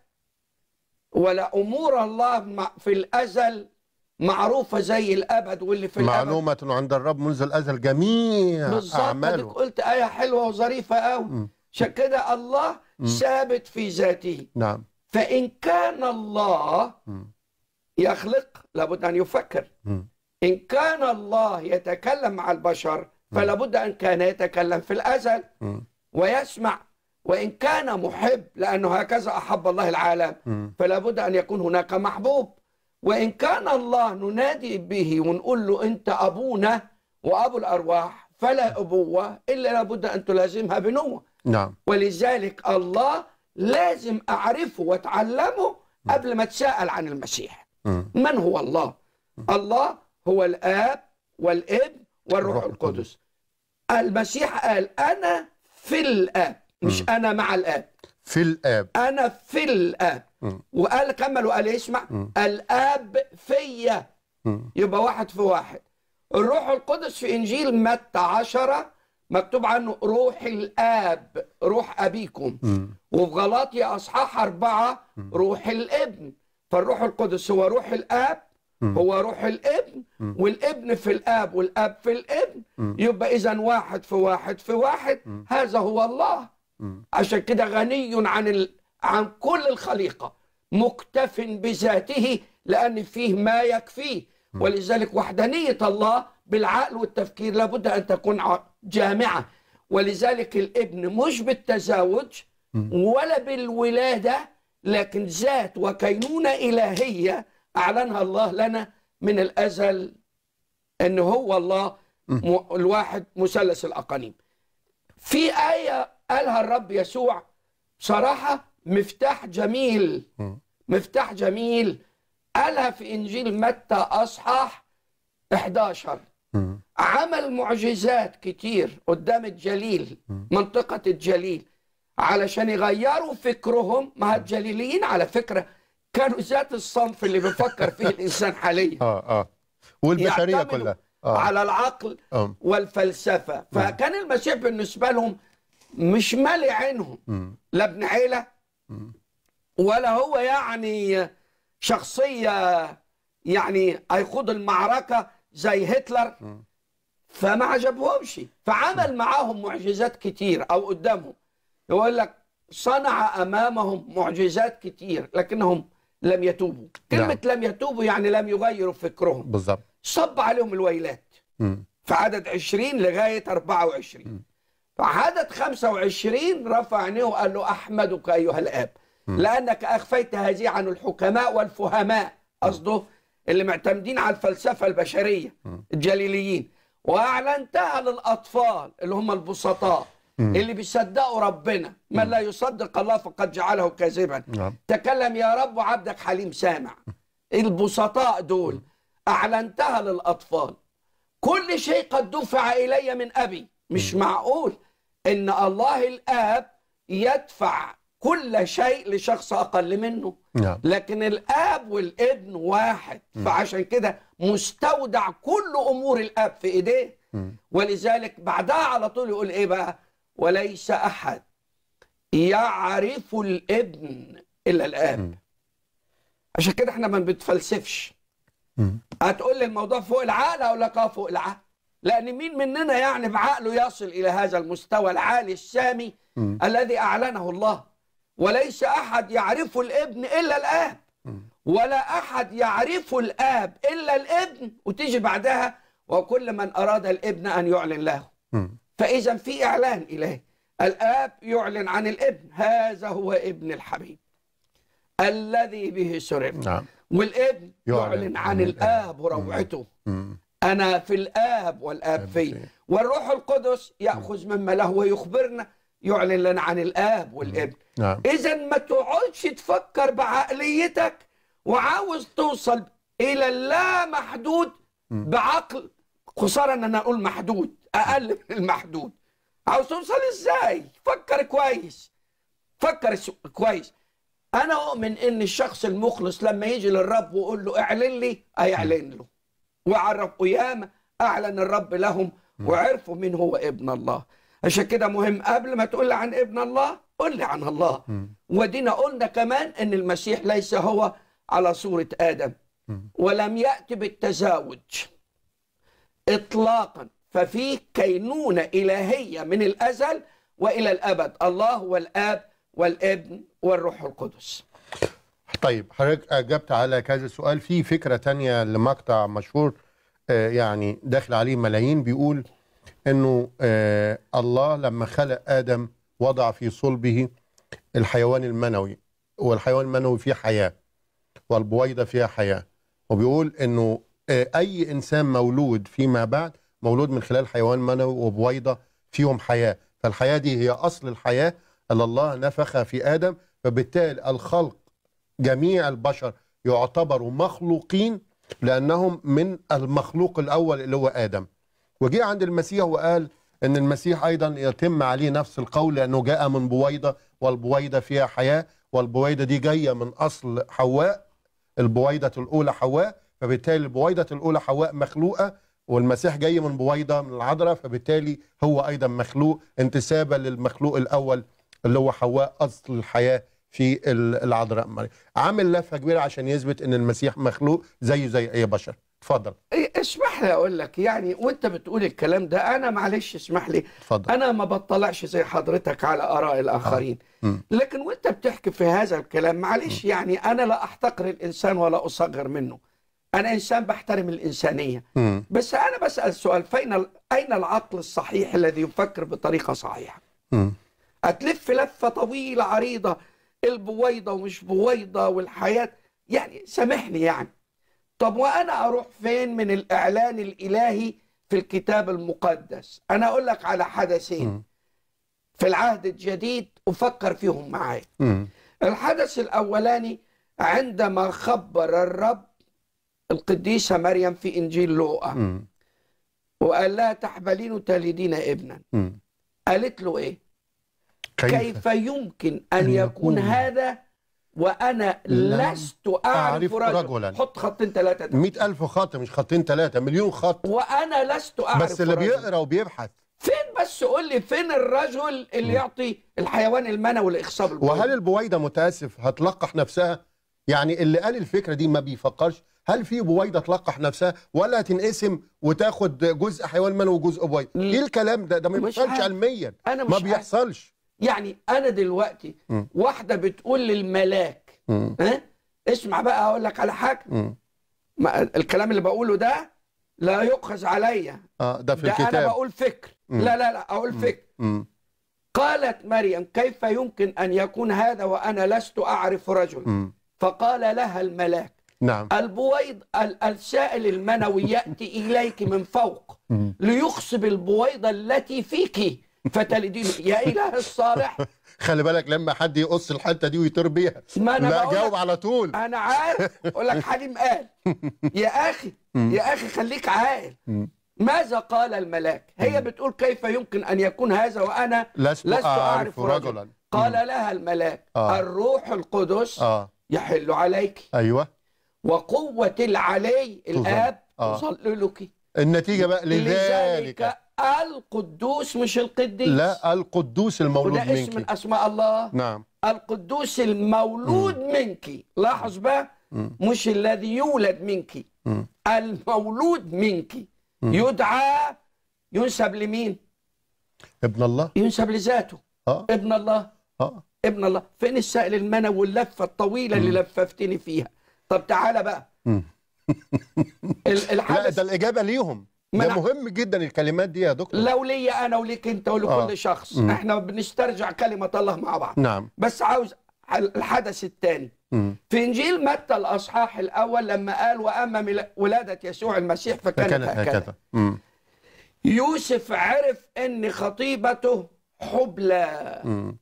ولا امور الله مع- في الازل معروفه زي الابد واللي في الابد. معلومة عند الرب منذ الأزل جميع بالظبط، اديك أعماله. قلت ايه حلوه وظريفه قوي. مم. عشان كده الله مم. ثابت في ذاته. نعم. فان كان الله مم. يخلق لابد ان يفكر. مم. إن كان الله يتكلم مع البشر فلا بد أن كان يتكلم في الأزل مم. ويسمع. وإن كان محب لأنه هكذا أحب الله العالم مم. فلا بد أن يكون هناك محبوب. وإن كان الله ننادي به ونقول له أنت أبونا وأبو الأرواح فلا أبوة إلا لابد أن تلازمها بنوة. نعم. ولذلك الله لازم أعرفه وأتعلمه قبل ما أتساءل عن المسيح. مم. من هو الله؟ الله هو الآب والابن والروح الروح القدس. المسيح قال أنا في الآب، مش م. أنا مع الآب، في الآب. أنا في الآب. م. وقال كمل وقال اسمع م. الآب فيا، م. يبقى واحد في واحد. الروح القدس في إنجيل متى عشرة مكتوب عنه روح الآب، روح أبيكم. م. وفي غلاطيا أصحاح أربعة روح الابن. فالروح القدس هو روح الآب، م. هو روح الابن، م. والابن في الآب والآب في الابن. م. يبقى إذن واحد في واحد في واحد. م. هذا هو الله. م. عشان كده غني عن ال... عن كل الخليقة، مكتف بذاته لأن فيه ما يكفيه. ولذلك وحدانية الله بالعقل والتفكير لابد أن تكون ع- جامعة. ولذلك الابن مش بالتزاوج ولا بالولادة، لكن ذات وكينونة إلهية أعلنها الله لنا من الأزل أنه هو الله م... الواحد مثلث الأقانيم. في آية قالها الرب يسوع بصراحة مفتاح جميل مفتاح جميل قالها في إنجيل متى أصحاح إحدى عشر. مم. عمل معجزات كتير قدام الجليل، منطقة الجليل، علشان يغيروا فكرهم. مع الجليليين على فكرة كانوا ذات الصنف اللي بيفكر فيه الإنسان حاليا، اه اه والبشريه يعتمدوا كلها آه. على العقل آه. والفلسفة. فكان المسيح بالنسبة لهم مش مالي عينهم، مم. لا ابن عيلة ولا هو يعني شخصية يعني هيخوض المعركة زي هتلر. فما عجبهمش، فعمل معاهم معجزات كتير أو قدامهم. يقول لك صنع أمامهم معجزات كتير لكنهم لم يتوبوا. كلمة نعم. لم يتوبوا يعني لم يغيروا فكرهم. بالظبط. صب عليهم الويلات مم. في عدد عشرين لغاية أربعة وعشرين. فعدد خمسة وعشرين رفع عينيه وقال له أحمدك أيها الآب لأنك أخفيت هذه عن الحكماء والفهماء، قصده اللي معتمدين على الفلسفة البشرية الجليليين، وأعلنتها للأطفال اللي هم البسطاء اللي بيصدقوا ربنا. من لا يصدق الله فقد جعله كاذبا. نعم. تكلم يا رب وعبدك حليم سامع. البسطاء دول أعلنتها للأطفال. كل شيء قد دفع إلي من أبي. مش معقول إن الله الآب يدفع كل شيء لشخص أقل منه. نعم. لكن الآب والابن واحد، فعشان كده مستودع كل أمور الآب في إيديه. ولذلك بعدها على طول يقول إيه بقى؟ وليس أحد يعرف الابن إلا الآب. عشان كده احنا ما بنتفلسفش. هتقول لي الموضوع فوق العقل، أقول لك اه فوق العقل، لأن مين مننا يعني بعقله يصل إلى هذا المستوى العالي السامي م. الذي أعلنه الله. وليس أحد يعرف الابن إلا الآب، م. ولا أحد يعرف الآب إلا الابن، وتيجي بعدها وكل من أراد الابن أن يعلن له. م. فإذا في إعلان إلهي. الآب يعلن عن الابن، هذا هو ابن الحبيب الذي به سررت. نعم. والابن يعلن, يعلن عن الآب وروعته. م. أنا في الآب والآب في. والروح القدس يأخذ مما له ويخبرنا، يعلن لنا عن الآب والابن. نعم. إذا ما تقعدش تفكر بعقليتك وعاوز توصل إلى اللا محدود بعقل. خسارة أن أنا أقول محدود، أقل من المحدود. عاوز توصل إزاي؟ فكر كويس، فكر كويس. أنا أؤمن إن الشخص المخلص لما يجي للرب ويقول له اعلن لي، هيعلن له. وعرفوا ياما أعلن الرب لهم وعرفوا مين هو ابن الله. عشان كده مهم قبل ما تقول لي عن ابن الله قل لي عن الله. ودينا قلنا كمان ان المسيح ليس هو على صورة آدم ولم يأتي بالتزاوج إطلاقا. ففي كينونة إلهية من الأزل وإلى الأبد. الله والآب والابن والروح القدس. طيب حضرتك أجبت على كذا سؤال. في فكرة تانية لمقطع مشهور آه يعني داخل عليه ملايين، بيقول انه آه الله لما خلق آدم وضع في صلبه الحيوان المنوي، والحيوان المنوي فيه حياة والبويضة فيها حياة. وبيقول انه آه اي انسان مولود فيما بعد مولود من خلال حيوان منوي وبويضة فيهم حياة. فالحياة دي هي اصل الحياة اللي الله نفخها في آدم. فبالتالي الخلق جميع البشر يعتبروا مخلوقين لأنهم من المخلوق الأول اللي هو آدم. وجاء عند المسيح وقال أن المسيح أيضا يتم عليه نفس القول، لأنه جاء من بويضة والبويضة فيها حياة، والبويضة دي جاية من أصل حواء، البويضة الأولى حواء. فبالتالي البويضة الأولى حواء مخلوقة، والمسيح جاي من بويضة من العذراء، فبالتالي هو أيضا مخلوق انتسابا للمخلوق الأول اللي هو حواء أصل الحياة في العذراء مريم. عامل لفه كبيره عشان يثبت ان المسيح مخلوق زيه زي اي بشر. اتفضل. اسمح لي اقول لك، يعني وانت بتقول الكلام ده انا معلش اسمح لي، اتفضل. انا ما بطلعش زي حضرتك على اراء الاخرين. آه. لكن وانت بتحكي في هذا الكلام معلش، يعني انا لا احتقر الانسان ولا اصغر منه. انا انسان بحترم الانسانيه. م. بس انا بسال سؤال، فين اين العقل الصحيح الذي يفكر بطريقه صحيحه؟ م. هتلف لفه طويله عريضه، البويضة ومش بويضة والحياة، يعني سامحني يعني. طب وأنا أروح فين من الإعلان الإلهي في الكتاب المقدس؟ أنا أقول لك على حدثين م. في العهد الجديد أفكر فيهم معايا. الحدث الأولاني عندما خبر الرب القديسة مريم في إنجيل لوقا مم. وقال لها تحبلين وتلدين ابنا، مم. قالت له إيه؟ كيف, كيف يمكن أن أن يكون يكون هذا وأنا لم لست أعرف أعرف رجلا. رجلا. حط خطين ثلاثة. مئة ألف خط، مش خطين ثلاثة، مليون خط. وأنا لست أعرف بس اللي رجلا. بيقرأ وبيبحث. فين بس قول لي فين الرجل اللي يعطي الحيوان المنوي لإخصاب البويضة؟ وهل البويضة متأسف هتلقح نفسها؟ يعني اللي قال الفكرة دي ما بيفكرش هل في بويضة تلقح نفسها ولا تنقسم وتاخد جزء حيوان منوي وجزء بويضة؟ ايه الكلام ده؟ ده ما مش بيحصلش عارف. علميا. أنا مش ما عارف. بيحصلش. يعني أنا دلوقتي م. واحدة بتقول للملاك م. ها؟ اسمع بقى أقول لك على حاجة. م. ما الكلام اللي بقوله ده لا يؤخذ عليا، اه ده في ده الكتاب. أنا بقول فكر. م. لا لا لا أقول فكر. م. قالت مريم كيف يمكن أن يكون هذا وأنا لست أعرف رجل؟ م. فقال لها الملاك نعم. البويض ال- السائل المنوي يأتي إليك من فوق م. ليخصب البويضة التي فيك فتلدين. يا إله الصالح، خلي بالك لما حد يقص الحتة دي ويطير بيها. ما أنا لا بقول جاوب لك- على طول. أنا عارف. أقول لك حليم قال يا أخي يا أخي خليك عاقل. م. ماذا قال الملاك؟ هي بتقول كيف يمكن أن يكون هذا وأنا لست, لست أعرف أعرف رجلا. رجلا. قال لها الملاك آه. الروح القدس اه يحل عليك ايوه. وقوة العلي الآب آه. تظللك. النتيجة بقى لذلك لذلك القدوس مش القديس. لا القدوس المولود وده اسم منك. من أسماء الله. نعم. القدوس المولود م. منك. لاحظ بقى، مش الذي يولد منك، م. المولود منك م. يدعى، ينسب لمين؟ ابن الله. ينسب لذاته. اه ابن الله. اه ابن الله. فين السائل المنوي واللفة الطويلة اللي لففتني فيها؟ طب تعالى بقى. م. ال- لا الحدث ده الإجابة ليهم. ما ده أنا- مهم جدا الكلمات دي يا دكتور. لو لي انا وليك انت ولكل آه. شخص، م. احنا بنسترجع كلمة الله مع بعض. نعم. بس عاوز الحدث الثاني م. في انجيل متى الاصحاح الاول لما قال واما ملا- ولادة يسوع المسيح فكانت كانت هكذا. هكذا. م. يوسف عرف ان خطيبته حبلى. م.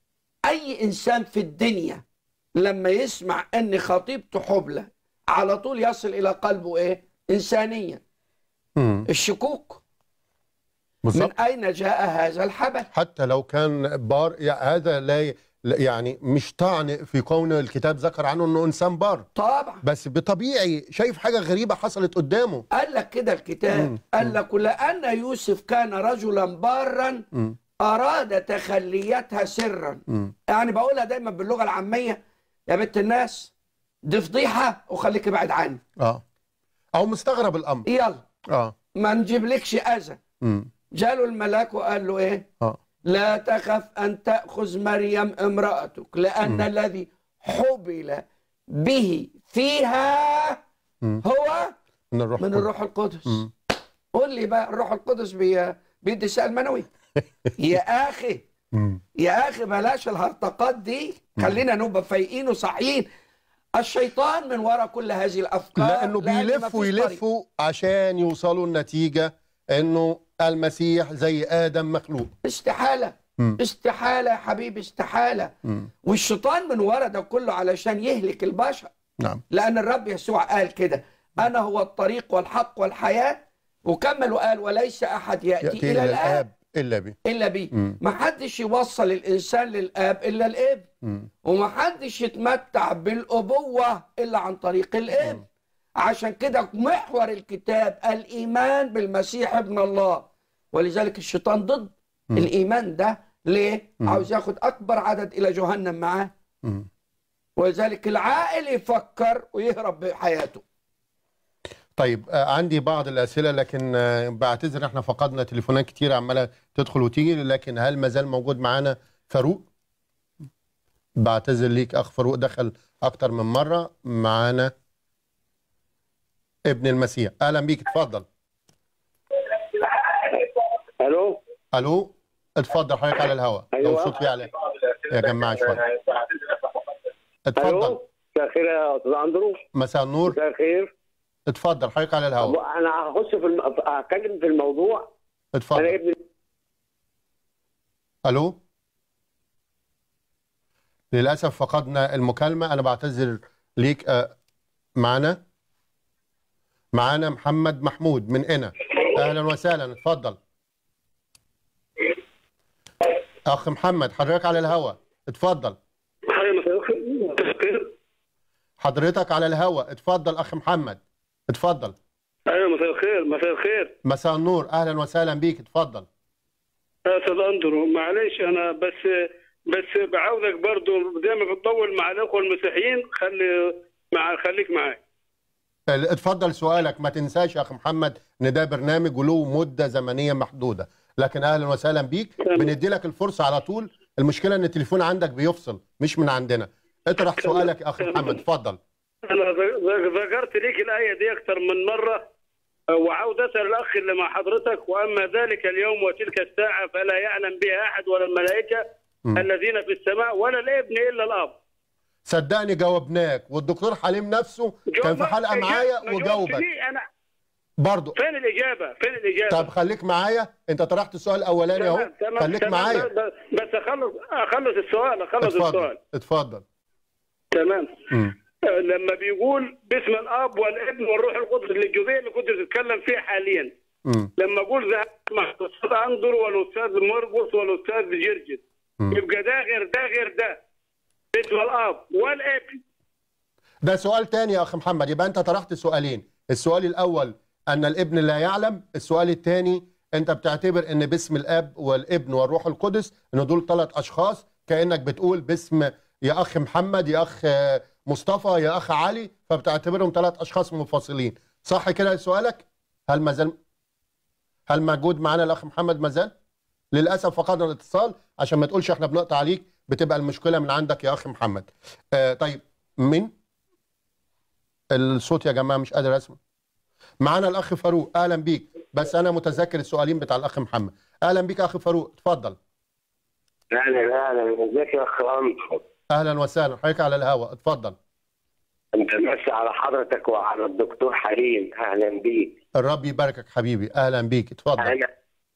اي انسان في الدنيا لما يسمع ان خطيبته حبلى على طول يصل الى قلبه ايه؟ انسانيا م. الشكوك. بالظبط. من اين جاء هذا الحبل؟ حتى لو كان بار يعني هذا لا يعني مش طعن في كون الكتاب ذكر عنه انه انسان بار، طبعا. بس بطبيعي شايف حاجه غريبه حصلت قدامه. قال لك كده الكتاب. مم. قال لك لأن يوسف كان رجلا بارا م. أراد تخليتها سرا. م. يعني بقولها دايما باللغة العامية، يا بنت الناس دي فضيحة وخليك بعد عني. اه او مستغرب الامر. يلا اه ما نجيبلكش أذى. م. جاله الملاك وقال له إيه؟ اه لا تخف أن تأخذ مريم امرأتك لأن م. الذي حبل به فيها م. هو من الروح من القدس. الروح القدس. م. قول لي بقى الروح القدس بي... بيدي سائل منوي؟ يا اخي م. يا اخي بلاش الهرطقات دي، خلينا نبقى فايقين وصحيين. الشيطان من وراء كل هذه الافكار لانه لأن بيلفوا مفيش طريق. يلفوا عشان يوصلوا النتيجه انه المسيح زي ادم مخلوق. استحاله. م. استحاله يا حبيبي، استحاله. م. والشيطان من وراء ده كله علشان يهلك البشر. نعم. لان الرب يسوع قال كده انا هو الطريق والحق والحياه، وكمل وقال وليس احد ياتي, ياتي الى الاب الا به. الا بيه. م. ما حدش يوصل الانسان للاب الا الاب. م. وما حدش يتمتع بالابوه الا عن طريق الاب. م. عشان كده محور الكتاب الايمان بالمسيح ابن الله، ولذلك الشيطان ضد م. الايمان ده. ليه؟ م. عاوز ياخد اكبر عدد الى جهنم معاه. م. ولذلك العاقل يفكر ويهرب بحياته. طيب آه عندي بعض الاسئله لكن آه بعتذر احنا فقدنا تليفونات كتير عماله تدخل وتيجي، لكن هل ما زال موجود معانا فاروق؟ بعتذر ليك اخ فاروق، دخل اكتر من مره معانا. ابن المسيح اهلا بيك، اتفضل. الو الو اتفضل حضرتك على الهواء. أيوة. لو صوت يعلى يا جماعه شويه. اتفضل. الو مساء الخير يا استاذ اندرو. مساء النور. مساء الخير. اتفضل حضرتك على الهواء. انا هخش في الم... هتكلم في الموضوع. انا اتفضل. ابني الو للاسف فقدنا المكالمه، انا بعتذر ليك آه معانا معانا محمد محمود من هنا. اهلا وسهلا، اتفضل اخ محمد، حضرتك على الهواء، اتفضل. حضرتك على الهواء، اتفضل اخ محمد، اتفضل. ايوه مساء الخير. مساء الخير. مساء النور، اهلا وسهلا بيك، اتفضل. يا استاذ اندرو، معلش انا بس بس بعاوزك برضو زي ما بتطول مع الاخوه المسيحيين، خلي مع خليك معايا. اتفضل سؤالك، ما تنساش يا اخ محمد ان ده برنامج وله مده زمنيه محدوده، لكن اهلا وسهلا بيك. بندي لك الفرصه على طول، المشكله ان التليفون عندك بيفصل مش من عندنا. اطرح سؤالك يا اخ محمد، اتفضل. انا ذكرت ليك الايه دي اكثر من مره، وعاوز اسال الاخ اللي مع حضرتك: واما ذلك اليوم وتلك الساعه فلا يعلم بها احد ولا الملائكه م. الذين في السماء ولا الابن الا الاب. صدقني جاوبناك، والدكتور حليم نفسه كان في حلقه معايا وجاوبك. انا برضه فين الاجابه؟ فين الاجابه؟ طب خليك معايا، انت طرحت السؤال الاولاني اهو، خليك تمام معايا بس اخلص اخلص السؤال اخلص اتفضل. السؤال. اتفضل. تمام. م. لما بيقول باسم الاب والابن والروح القدس، الجزئيه اللي كنت بتتكلم فيها حاليا، م. لما اقول ذهبت مع الاستاذ اندرو والاستاذ مرقس والاستاذ جرجس، يبقى ده غير ده غير ده، باسم الاب والابن. ده سؤال تاني يا اخ محمد، يبقى انت طرحت سؤالين، السؤال الاول ان الابن لا يعلم، السؤال الثاني انت بتعتبر ان باسم الاب والابن والروح القدس ان دول ثلاث اشخاص، كانك بتقول باسم يا اخ محمد، يا اخ مصطفى، يا اخ علي، فبتعتبرهم ثلاث اشخاص منفصلين. صح كده سؤالك؟ هل ما زال هل موجود معانا الاخ محمد؟ ما زال؟ للاسف فقدنا الاتصال، عشان ما تقولش احنا بنقطع عليك، بتبقى المشكله من عندك يا اخ محمد. آه طيب، مين؟ الصوت يا جماعه مش قادر اسمع. معانا الاخ فاروق، اهلا بيك، بس انا متذكر السؤالين بتاع الاخ محمد. اهلا بيك يا اخ فاروق، اتفضل. اهلا اهلا، ازيك يا اخ انصر؟ اهلا وسهلا، حضرتك على الهواء، اتفضل. انت ماشي على حضرتك وعلى الدكتور حليم، اهلا بيك. الرب يباركك حبيبي، اهلا بيك، اتفضل. أنا...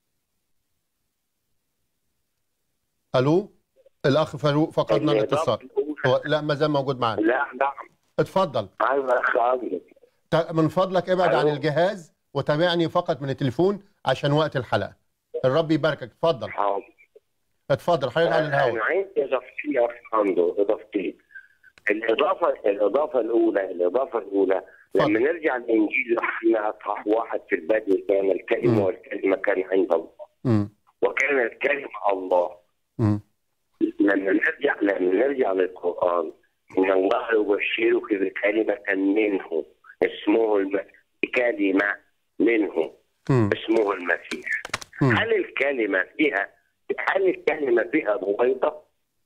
الو الاخ فاروق فقدنا الاتصال. هو لا ما زال موجود معانا. لا نعم، اتفضل. ايوه يا اخ انصر، من فضلك ابعد ألو. عن الجهاز وتابعني فقط من التليفون عشان وقت الحلقه. الرب يباركك، اتفضل. حاضر. اتفضل حضرتك على الهواء. انا عايز اضافتين يا اخ اندرو، اضافتين. الاضافه الاضافه الاولى الاضافه الاولى فضل. لما نرجع لانجيل يوحنا اصحاح واحد: في البدء كان الكلمه والكلمه كان عند الله امم وكان الكلمه الله. امم لما نرجع لما نرجع للقران: ان الله يبشرك بكلمه منه اسمه الم... كلمه منه امم اسمه المسيح. مم. هل الكلمه فيها هل الكلمه فيها بويضه؟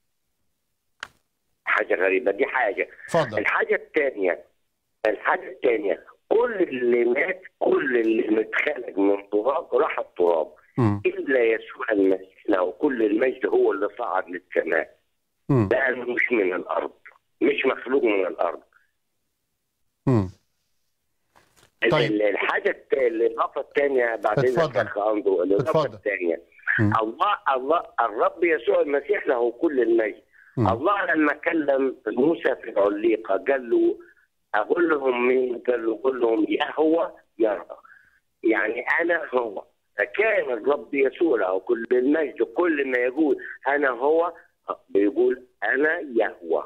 حاجه غريبه دي حاجه. اتفضل. الحاجه الثانيه الحاجه الثانيه كل اللي مات، كل اللي متخلق من تراب راح التراب، امم الا يسوع المسيح له كل المجد هو اللي صعد للسماء، امم لانه مش من الارض، مش مخلوق من الارض. امم طيب. ال- الحاجه الت- الاضافه الثانيه بعدين اتفضل. يا أخ أندرو، الاضافه اتفضل. الثانيه: مم. الله الله الرب يسوع المسيح له كل المجد. مم. الله لما كلم موسى في العليقه قال له: اقول لهم مين؟ قال له: قل لهم يهوه يرى، يعني انا هو. فكان الرب يسوع له كل المجد كل ما يقول انا هو بيقول انا يهوه،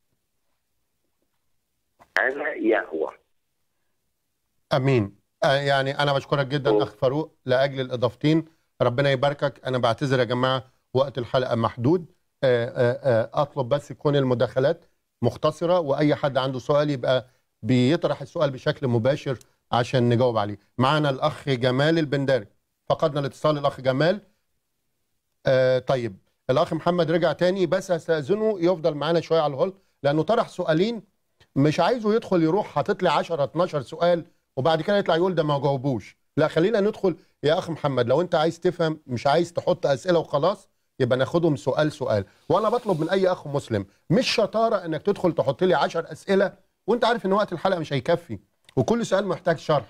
انا يهوه. امين. آه يعني انا بشكرك جدا اخ فاروق لاجل الاضافتين، ربنا يباركك. انا بعتذر يا جماعه وقت الحلقه محدود. آه آه آه اطلب بس تكون المداخلات مختصره، واي حد عنده سؤال يبقى بيطرح السؤال بشكل مباشر عشان نجاوب عليه. معانا الاخ جمال البنداري، فقدنا الاتصال. الاخ جمال. آه طيب الاخ محمد رجع تاني، بس هستاذنه يفضل معانا شويه على الهول، لانه طرح سؤالين مش عايزه يدخل يروح حاطط لي عشرة اتناشر سؤال وبعد كده يطلع يقول ده ما جاوبوش. لا خلينا ندخل يا اخ محمد، لو انت عايز تفهم مش عايز تحط اسئله وخلاص يبقى ناخدهم سؤال سؤال. وانا بطلب من اي اخ مسلم، مش شطاره انك تدخل تحط لي عشر اسئله وانت عارف ان وقت الحلقه مش هيكفي وكل سؤال محتاج شرح.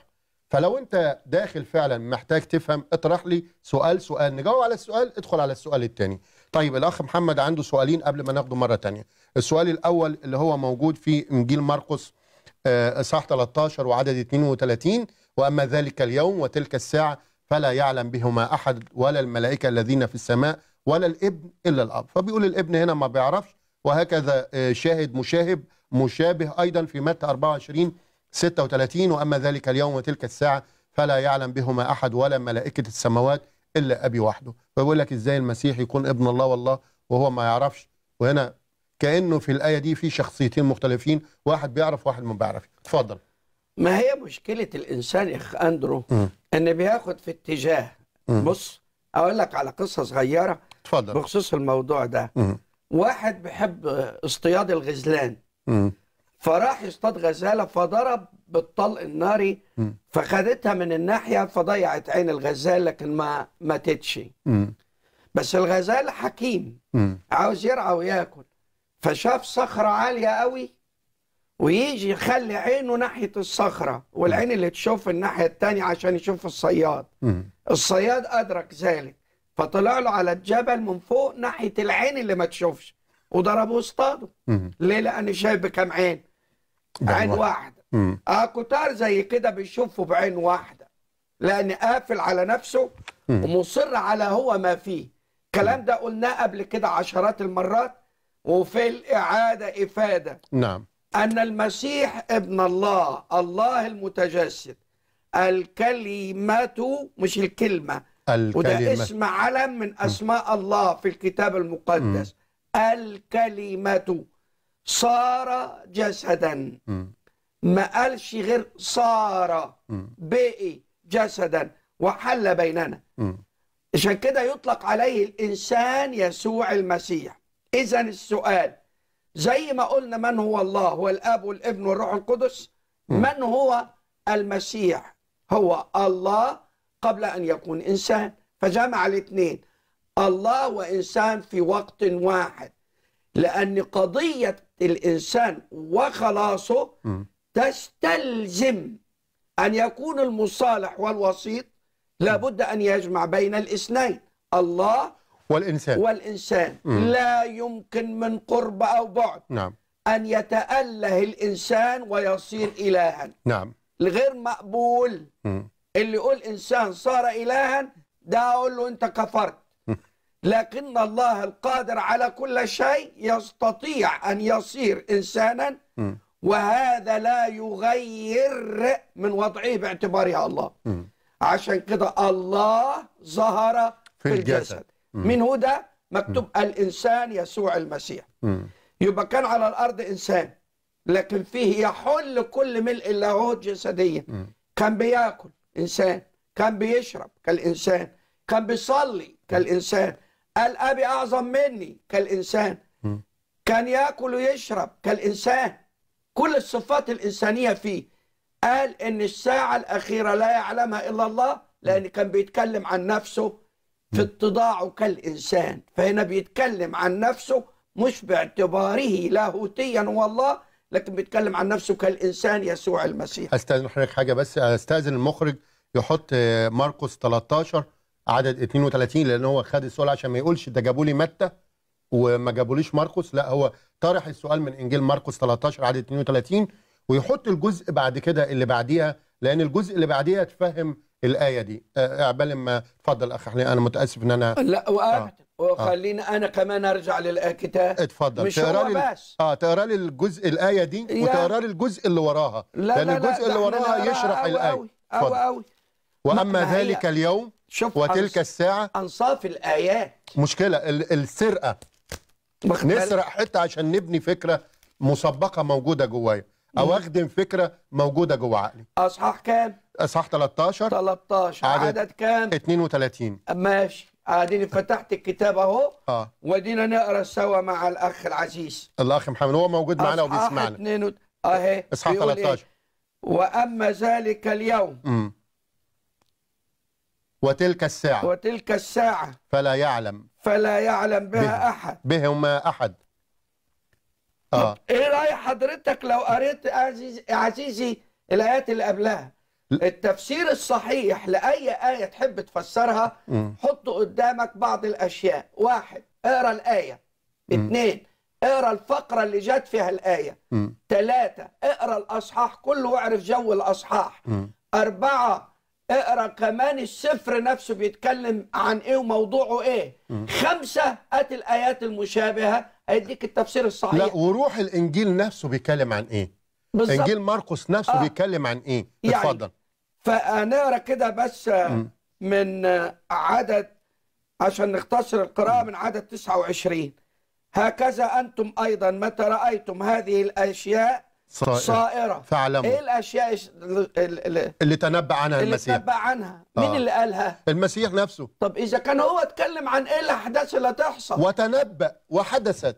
فلو انت داخل فعلا محتاج تفهم، اطرح لي سؤال سؤال، نجاوب على السؤال، ادخل على السؤال الثاني. طيب الاخ محمد عنده سؤالين قبل ما ناخده مره ثانيه. السؤال الاول اللي هو موجود في انجيل مرقس اصحاح ثلاثة عشر وعدد اثنين وثلاثين، واما ذلك اليوم وتلك الساعه فلا يعلم بهما احد ولا الملائكه الذين في السماء ولا الابن الا الاب. فبيقول الابن هنا ما بيعرفش، وهكذا شاهد مشاهد مشابه ايضا في متى أربعة وعشرين ستة وثلاثين، واما ذلك اليوم وتلك الساعه فلا يعلم بهما احد ولا ملائكه السماوات الا ابي وحده. فبيقول لك ازاي المسيح يكون ابن الله والله وهو ما يعرفش؟ وهنا كانه في الايه دي في شخصيتين مختلفين، واحد بيعرف واحد ما بيعرفش. اتفضل. ما هي مشكله الانسان يا اخ اندرو م. ان بياخد في اتجاه. م. بص اقول لك على قصه صغيره اتفضل بخصوص الموضوع ده. م. واحد بيحب اصطياد الغزلان، م. فراح يصطاد غزاله فضرب بالطلق الناري م. فخدتها من الناحيه فضيعت عين الغزال لكن ما ماتتش. م. بس الغزال حكيم م. عاوز يرعى وياكل، فشاف صخره عاليه قوي ويجي يخلي عينه ناحيه الصخره والعين اللي تشوف الناحيه الثانيه عشان يشوف الصياد. م. الصياد ادرك ذلك فطلع له على الجبل من فوق ناحيه العين اللي ما تشوفش وضربه واصطاده. م. ليه؟ لان شايف بكام عين؟ عين واحده. م. اه كتار زي كده بيشوفوا بعين واحده لان قافل على نفسه م. ومصر على هو ما فيه. الكلام ده قلناه قبل كده عشرات المرات، وفي الاعاده افاده. نعم. أن المسيح ابن الله، الله المتجسد، الكلمة مش الكلمة، الكلمة. وده اسم علم من أسماء الله في الكتاب المقدس. م. الكلمة صار جسدا. م. ما قالش غير صار، بقي جسدا وحل بيننا. م. عشان كده يطلق عليه الإنسان يسوع المسيح. إذن السؤال زي ما قلنا من هو الله؟ هو الاب والابن والروح القدس. من هو المسيح؟ هو الله قبل ان يكون انسان، فجمع الاثنين الله وانسان في وقت واحد، لان قضيه الانسان وخلاصه تستلزم ان يكون المصالح والوسيط لابد ان يجمع بين الاثنين، الله والإنسان والإنسان. مم. لا يمكن من قرب أو بعد نعم. أن يتأله الإنسان ويصير إلها. نعم. الغير مقبول مم. اللي يقول إنسان صار إلها ده أقول له أنت كفرت. مم. لكن الله القادر على كل شيء يستطيع أن يصير إنسانا. مم. وهذا لا يغير من وضعه باعتباره الله. مم. عشان كده الله ظهر في, في الجسد, الجسد. من هو ده؟ مكتوب م. الإنسان يسوع المسيح. م. يبقى كان على الأرض إنسان لكن فيه يحل كل ملء اللاهوت جسديا. م. كان بياكل إنسان، كان بيشرب كالإنسان، كان بيصلي كالإنسان، قال أبي أعظم مني كالإنسان. م. كان ياكل ويشرب كالإنسان، كل الصفات الإنسانية فيه. قال إن الساعة الأخيرة لا يعلمها إلا الله، لأن كان بيتكلم عن نفسه في اتضاعه كالإنسان. فهنا بيتكلم عن نفسه مش باعتباره لاهوتيا والله، لكن بيتكلم عن نفسه كالإنسان يسوع المسيح. أستاذن حضرتك حاجة بس، أستاذن المخرج يحط مرقس ثلاثة عشر عدد اثنين وثلاثين، لأن هو خد السؤال عشان ما يقولش ده جابوا لي متى وما جابوليش مرقس. لا، هو طرح السؤال من إنجيل مرقس ثلاثة عشر عدد اثنين وثلاثين، ويحط الجزء بعد كده اللي بعديها، لأن الجزء اللي بعديها تفهم الآية دي. عبال ما اتفضل أخ حليم، أنا متأسف إن أنا لا وقفت آه. وخليني أنا كمان أرجع للكتاب. اتفضل. مش هو لي بس اه تقرا لي الجزء الآية دي وتقرا لي الجزء اللي وراها، لا لأن لا الجزء لا اللي وراها يشرح أوي الآية. أوي أوي أوي. وأما ذلك اليوم وتلك الساعة، أنصاف الآيات مشكلة السرقة، نسرق حتة عشان نبني فكرة مسبقة موجودة جوايا، أو أخدم فكرة موجودة جوا عقلي. أصحاح كام؟ أصحاح ثلاثة عشر ثلاثة عشر عدد, عدد كام؟ اثنين وثلاثين. ماشي، اديني فتحت الكتاب اهو. اه ودينا نقرا سوا مع الاخ العزيز الاخ محمد، هو موجود معنا وبيسمعنا. اثنين و... اهي اصحاح ثلاثة عشر. إيه؟ واما ذلك اليوم امم وتلك الساعة وتلك الساعة فلا يعلم فلا يعلم بها به. احد بهما احد. اه ايه راي حضرتك لو قريت عزيز عزيزي الايات اللي قبلها؟ التفسير الصحيح لأي آية تحب تفسرها مم. حط قدامك بعض الأشياء. واحد، اقرأ الآية. مم. اثنين، اقرأ الفقرة اللي جات فيها الآية. مم. ثلاثة، اقرأ الأصحاح كله واعرف جو الأصحاح. مم. أربعة، اقرأ كمان السفر نفسه بيتكلم عن إيه وموضوعه إيه. مم. خمسة، هات الآيات المشابهة هيديك التفسير الصحيح. لا، وروح الانجيل نفسه بيتكلم عن ايه؟ بالظبط. انجيل مرقس نفسه آه. بيتكلم عن ايه؟ يعني اتفضل. فنقرا كده بس مم. من عدد، عشان نختصر القراءة، من عدد تسعة وعشرين. هكذا أنتم أيضا متى رأيتم هذه الأشياء صائرة. صائرة. فاعلموا. إيه الأشياء اللي, اللي تنبأ عنها اللي المسيح. تنبأ عنها؟ مين آه. اللي قالها؟ المسيح نفسه. طب إذا كان هو اتكلم عن إيه الأحداث اللي هتحصل؟ وتنبأ وحدثت.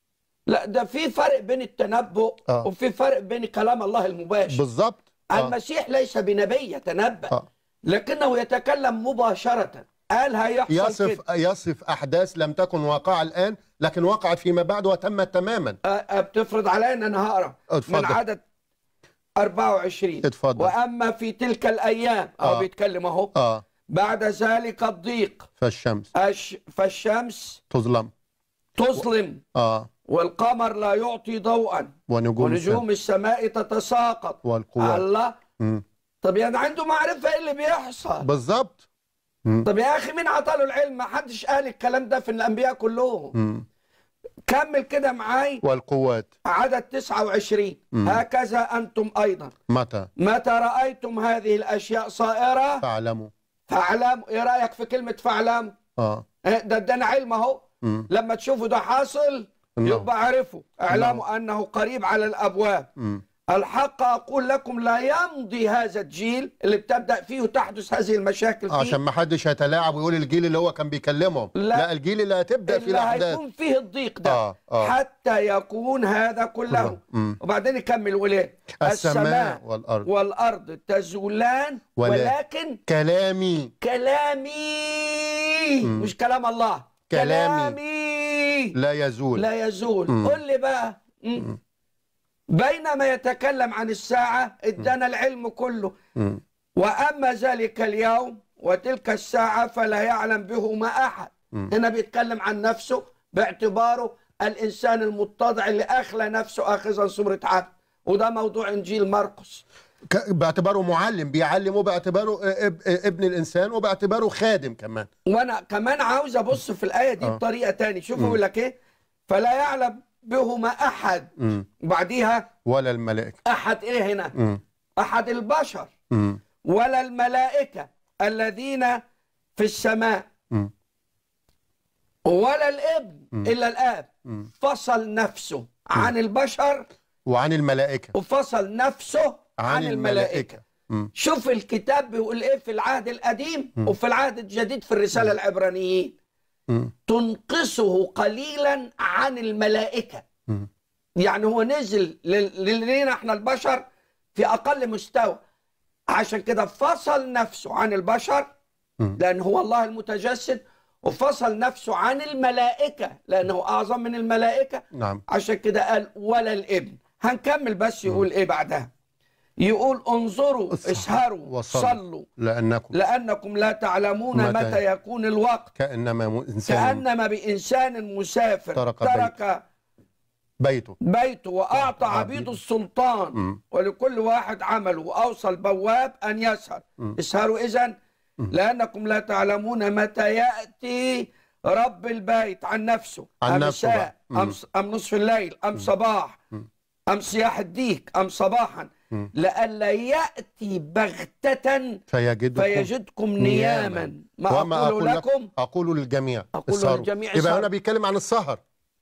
لا، ده في فرق بين التنبؤ آه. وفي فرق بين كلام الله المباشر. بالظبط. آه. المسيح ليس بنبي يتنبأ، آه. لكنه يتكلم مباشرة. قال هيحصل يصف كده. يصف احداث لم تكن واقعه الان، لكن وقعت فيما بعد وتمت تماما. أ- أ- بتفرض علي ان انا هقرا اتفضل. من عدد أربعة وعشرين. اتفضل. واما في تلك الايام، اهو آه. بيتكلم اهو، اه بعد ذلك الضيق، فالشمس أش فالشمس تظلم. تظلم، اه والقمر لا يعطي ضوءا، ونجوم, ونجوم السماء تتساقط. والقوات. الله. مم. طب يعني عنده معرفة ايه اللي بيحصل. بالظبط. مم. طب يا اخي مين عطاله العلم؟ ما حدش قال الكلام ده في الانبياء كلهم. مم. كمل كده معاي والقوات. عدد تسعة وعشرين. مم. هكذا انتم ايضا متى متى رأيتم هذه الاشياء صائرة فاعلموا. فاعلموا. ايه رأيك في كلمة فاعلموا؟ اه إيه ده؟ ادانا علم اهو. مم. لما تشوفوا ده حاصل نعم. يبقى اعرفوا، اعلموا انه قريب على الابواب. مم. الحق اقول لكم لا يمضي هذا الجيل اللي بتبدأ فيه وتحدث هذه المشاكل فيه، عشان ما حدش هيتلاعب ويقول الجيل اللي هو كان بيكلمهم. لا. لا, الجيل اللي هتبدا فيه اللي الاحداث. هيكون فيه الضيق ده. آه. آه. حتى يكون هذا كله. مم. وبعدين يكمل وليه؟ السماء والارض والارض تزولان، ولا- ولكن كلامي كلامي، مم. مش كلام الله، كلامي كلامي لا يزول. لا يزول. مم. قل لي بقى. مم. بينما يتكلم عن الساعة ادانا العلم كله. مم. وأما ذلك اليوم وتلك الساعة فلا يعلم بهما أحد. مم. هنا بيتكلم عن نفسه باعتباره الإنسان المتضع اللي أخلى نفسه آخذا صورة عبد، وده موضوع إنجيل مرقس. ك- باعتباره معلم بيعلمه، باعتباره اب- ابن الانسان، وباعتباره خادم كمان. وأنا كمان عاوز أبص في الآية دي آه. بطريقة تاني. شوفوا يقول لك إيه؟ فلا يعلم بهما أحد. مم. وبعديها ولا الملائكه. أحد إيه هنا؟ مم. أحد البشر، مم. ولا الملائكة الذين في السماء، مم. ولا الابن مم. إلا الآب. مم. فصل نفسه عن البشر وعن الملائكه. وفصل نفسه عن الملائكة. مم. شوف الكتاب بيقول ايه في العهد القديم مم. وفي العهد الجديد في الرسالة العبرانيين. مم. تنقصه قليلا عن الملائكة. مم. يعني هو نزل لل- لنا احنا البشر في أقل مستوى، عشان كده فصل نفسه عن البشر مم. لأن هو الله المتجسد، وفصل نفسه عن الملائكة لأنه أعظم من الملائكة. نعم. عشان كده قال ولا الابن. هنكمل بس يقول ايه بعدها. يقول انظروا اسهروا وصلوا. صلوا لانكم لأنكم لا تعلمون متى متى يكون الوقت. كانما م- انسان كأنما بإنسان مسافر ترك ترك بيته. بيته وأعطى عبيده السلطان، مم. ولكل واحد عمله، وأوصى البواب أن يسهر. مم. اسهروا إذن لأنكم لا تعلمون متى يأتي رب البيت عن نفسه، عن أم نفسه مساء بقى. مم. أم, أم نصف الليل أم صباح مم. أم صياح الديك أم صباحا، مم. لئلا يأتي بغتة فيجدكم فيجدكم نياما. ما وما أقول لكم أقول للجميع أقول اسهروا. للجميع يبقى اسهروا. هنا بيتكلم عن السهر،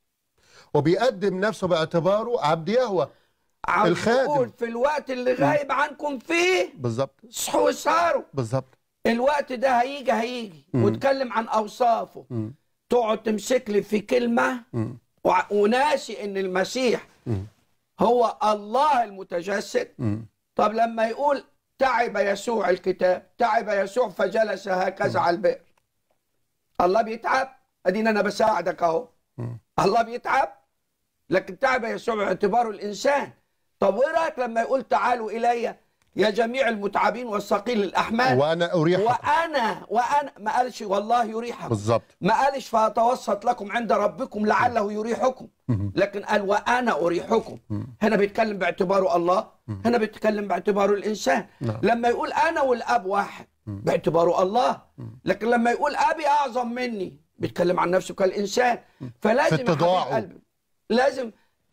وبيقدم نفسه باعتباره عبد يهوه عاوز الخادم. يقول في الوقت اللي غايب عنكم فيه بالظبط. صحوا واسهروا. بالظبط. الوقت ده هيجي هيجي مم. واتكلم عن أوصافه. مم. تقعد تمسك لي في كلمة مم. وع- وناسي إن المسيح مم. هو الله المتجسد. مم. طب لما يقول تعب يسوع، الكتاب تعب يسوع فجلس هكذا على البئر، الله بيتعب؟ ادينا انا بساعدك اهو. مم. الله بيتعب، لكن تعب يسوع باعتباره الانسان. طب وايه رايك لما يقول تعالوا الي؟ يا جميع المتعبين والثقيل الاحمال وانا اريحكم. وانا وانا ما قالش والله يريحكم بالظبط. ما قالش فاتوسط لكم عند ربكم لعله يريحكم، لكن قال وانا اريحكم. هنا بيتكلم باعتباره الله، هنا بيتكلم باعتباره الانسان. لما يقول انا والاب واحد باعتباره الله، لكن لما يقول ابي اعظم مني بيتكلم عن نفسه كالانسان. فلازم يا حبيب قلبي لازم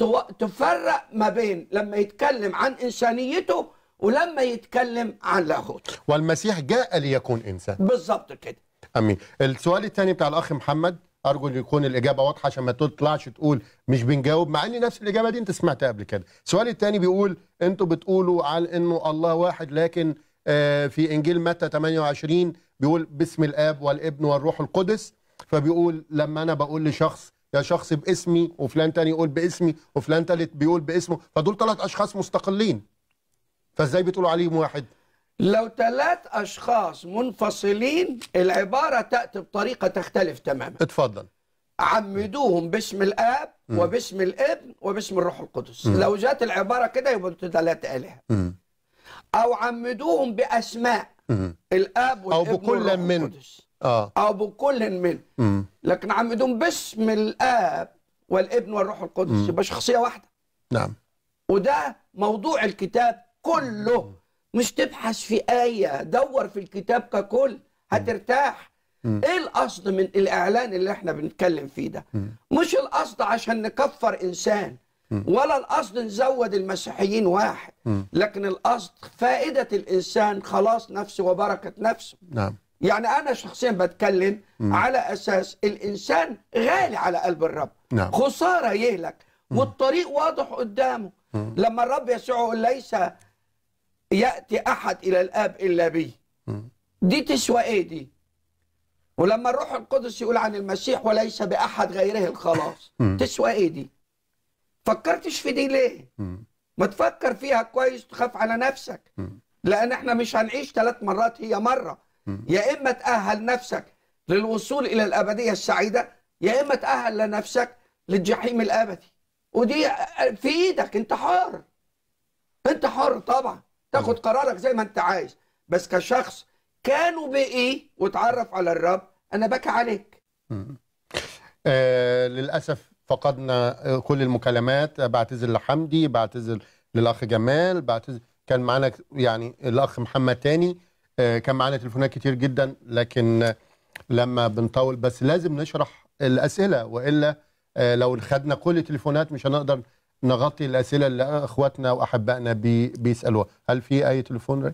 تفرق ما بين لما يتكلم عن انسانيته ولما يتكلم عن لاهوت. والمسيح جاء ليكون انسان. بالظبط كده. امين. السؤال الثاني بتاع الاخ محمد، ارجو ان يكون الاجابه واضحه عشان ما تطلعش تقول مش بنجاوب، مع ان نفس الاجابه دي انت سمعتها قبل كده. السؤال الثاني بيقول انتوا بتقولوا على انه الله واحد، لكن آه في انجيل متى ثمانية وعشرين بيقول باسم الاب والابن والروح القدس. فبيقول لما انا بقول لشخص يا شخص باسمي، وفلان تاني يقول باسمي، وفلان تالت بيقول باسمه، فدول ثلاث اشخاص مستقلين، فازاي بتقولوا عليهم واحد؟ لو ثلاث اشخاص منفصلين العباره تاتي بطريقه تختلف تماما. اتفضل. عمدوهم باسم الاب م. وباسم الابن وباسم الروح القدس. م. لو جات العباره كده يبقوا ثلاث الهه. او عمدوهم باسماء م. الاب والابن او بكل من القدس. اه او بكل من م. لكن عمدوهم باسم الاب والابن والروح القدس يبقى شخصيه واحده. نعم. وده موضوع الكتاب كله. مش تبحث في آية، دور في الكتاب ككل هترتاح. م. ايه القصد من الاعلان اللي احنا بنتكلم فيه ده؟ م. مش القصد عشان نكفر انسان، م. ولا القصد نزود المسيحيين واحد، م. لكن القصد فائدة الانسان خلاص نفسه وبركة نفسه. نعم. يعني انا شخصيا بتكلم م. على اساس الانسان غالي على قلب الرب. نعم. خسارة يهلك، م. والطريق واضح قدامه. م. لما الرب يسوع يقول ليس يأتي أحد إلى الآب إلا بي، دي تسوى إيه دي؟ ولما الروح القدس يقول عن المسيح وليس بأحد غيره الخلاص، تسوى إيه دي؟ فكرتش في دي ليه؟ ما تفكر فيها كويس، تخاف على نفسك، لأن إحنا مش هنعيش ثلاث مرات، هي مرة. يا إما تأهل نفسك للوصول إلى الأبدية السعيدة، يا إما تأهل لنفسك للجحيم الأبدي، ودي في إيدك، أنت حر. أنت حر طبعا تاخد قرارك زي ما انت عايز، بس كشخص كانوا بايه وتعرف على الرب انا بكى عليك. آه للاسف فقدنا كل المكالمات. بعتذر لحمدي، بعتذر للاخ جمال، بعتذر كان معانا يعني الاخ محمد تاني. آه كان معانا تليفونات كتير جدا، لكن لما بنطول بس لازم نشرح الاسئله، والا آه لو خدنا كل التليفونات مش هنقدر نغطي الأسئلة اللي أخواتنا وأحبائنا بي بيسألوها. هل في أي تليفون؟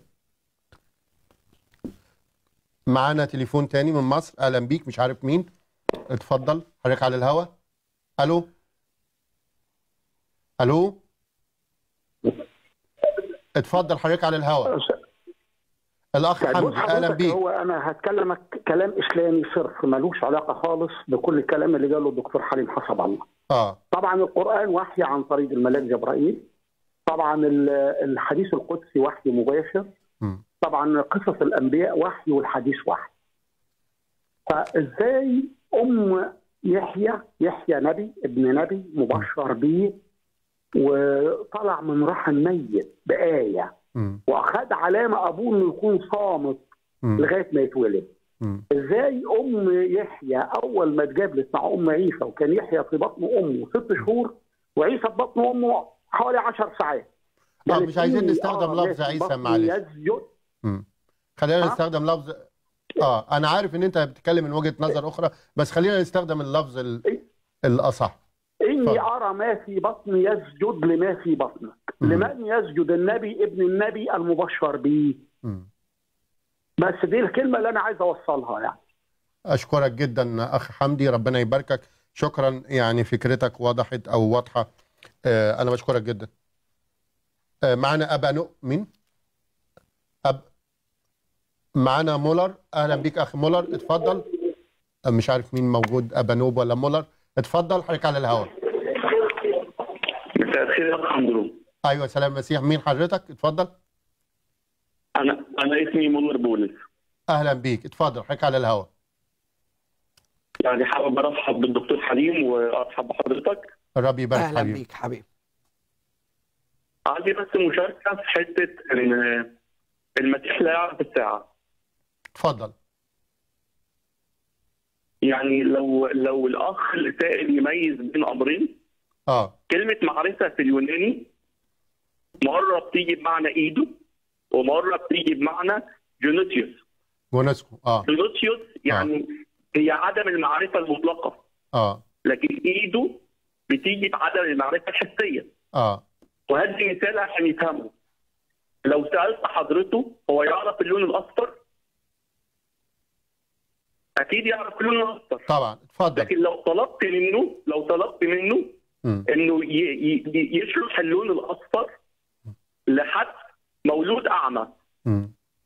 معانا تليفون تاني من مصر. أهلا بيك، مش عارف مين. اتفضل حضرتك على الهوا. ألو ألو اتفضل حضرتك على الهوا. الأخ حمدي أهلا بيك. هو أنا هتكلمك كلام إسلامي صرف، ملوش علاقة خالص بكل الكلام اللي قاله الدكتور حليم حسب الله. آه. طبعا القرآن وحي عن طريق الملاك جبرائيل، طبعا الحديث القدسي وحي مباشر، م. طبعا قصص الأنبياء وحي والحديث وحي. فإزاي أم يحيى يحيى نبي ابن نبي مبشر به وطلع من رحم ميت بآية م. وأخذ علامة أبوه إنه يكون صامت م. لغاية ما يتولد. مم. ازاي ام يحيى اول ما اتجابلت مع ام عيسى وكان يحيى في بطن امه ست شهور وعيسى في بطن امه حوالي عشر ساعات. اه مش عايزين نستخدم لفظ عيسى معلش. خلينا أه؟ نستخدم لفظ اه انا عارف ان انت بتتكلم من وجهة نظر اخرى، بس خلينا نستخدم اللفظ ال... إيه؟ الاصح. اني ارى ما في بطني يسجد لما في بطنك. مم. لمن يسجد؟ النبي ابن النبي المبشر به. بس دي الكلمة اللي أنا عايز أوصلها يعني. أشكرك جدا أخ حمدي، ربنا يباركك. شكرا، يعني فكرتك وضحت أو واضحة. آه أنا بشكرك جدا. آه معنا أبا نو مين؟ أب معنا مولر. أهلا بيك أخي مولر، اتفضل. آه مش عارف مين موجود، أبا نوب ولا مولر. اتفضل حضرتك على الهواء. مساء الخير يا أخ حمدلله. أيوه سلام مسيح. مين حضرتك؟ اتفضل. أنا أنا اسمي مولر بولس. أهلا بيك، اتفضل حضرتك على الهواء. يعني حابب أرحب بالدكتور حليم وأرحب بحضرتك. الرب يبارك حبيبي. أهلا بيك حبيبي. عندي بس مشاركة في حتة إن المسيح لا يعرف الساعة. اتفضل. يعني لو لو الأخ السائل يميز بين أمرين، اه كلمة معرفة في اليوناني مرة بتيجي بمعنى إيدو، ومرة بتيجي بمعنى جونوتيوس. جونسكو اه جونوتيوس يعني آه. هي عدم المعرفة المطلقة. اه لكن إيدو بتيجي بعدم المعرفة الحسية. اه وهدي مثال عشان يفهموا. لو سألت حضرته هو يعرف اللون الأصفر؟ أكيد يعرف اللون الأصفر. طبعا اتفضل. لكن لو طلبت منه لو طلبت منه م. إنه ي... ي... يشرح اللون الأصفر لحد مولود أعمى، م.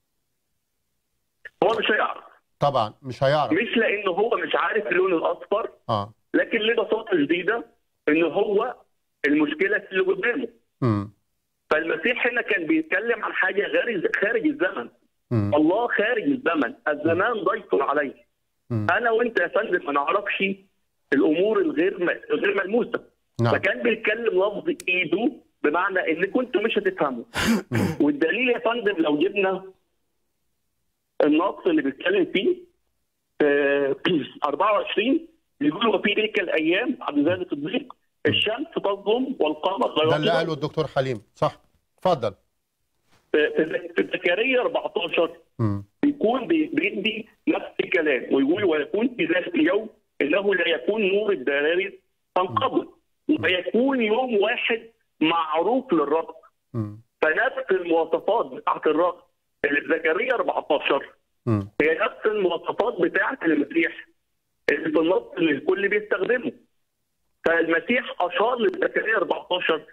هو مش هيعرف. طبعا مش هيعرف. مش لأنه هو مش عارف اللون الأصفر، اه لكن لبساطة شديدة إنه هو المشكلة في اللي قدامه. م. فالمسيح هنا كان بيتكلم عن حاجة غير خارج الزمن. م. الله خارج الزمن، الزمان ضيف عليه. م. انا وانت يا فندم ما نعرفش الامور الغير م... غير ملموسه. نعم. فكان بيتكلم لفظ ايده بمعنى ان كنتوا مش هتفهموا. والدليل يا فندم لو جبنا النص اللي بيتكلم فيه في أربعة وعشرين بيقول وفي تلك الايام بعد ذلك الضيق الشمس تظلم والقمر لا ده اللي قاله الدكتور حليم، صح؟ اتفضل. في زكريا أربعتاشر م. بيكون بيدي نفس الكلام ويقول ويكون في ذلك اليوم انه لا يكون نور الدراري تنقبض ويكون يوم واحد معروف للرب. م. فنفس المواصفات بتاعت الرب اللي في زكريا أربعتاشر م. هي نفس المواصفات بتاعت المسيح اللي في النص اللي الكل بيستخدمه. فالمسيح اشار لزكريا أربعتاشر.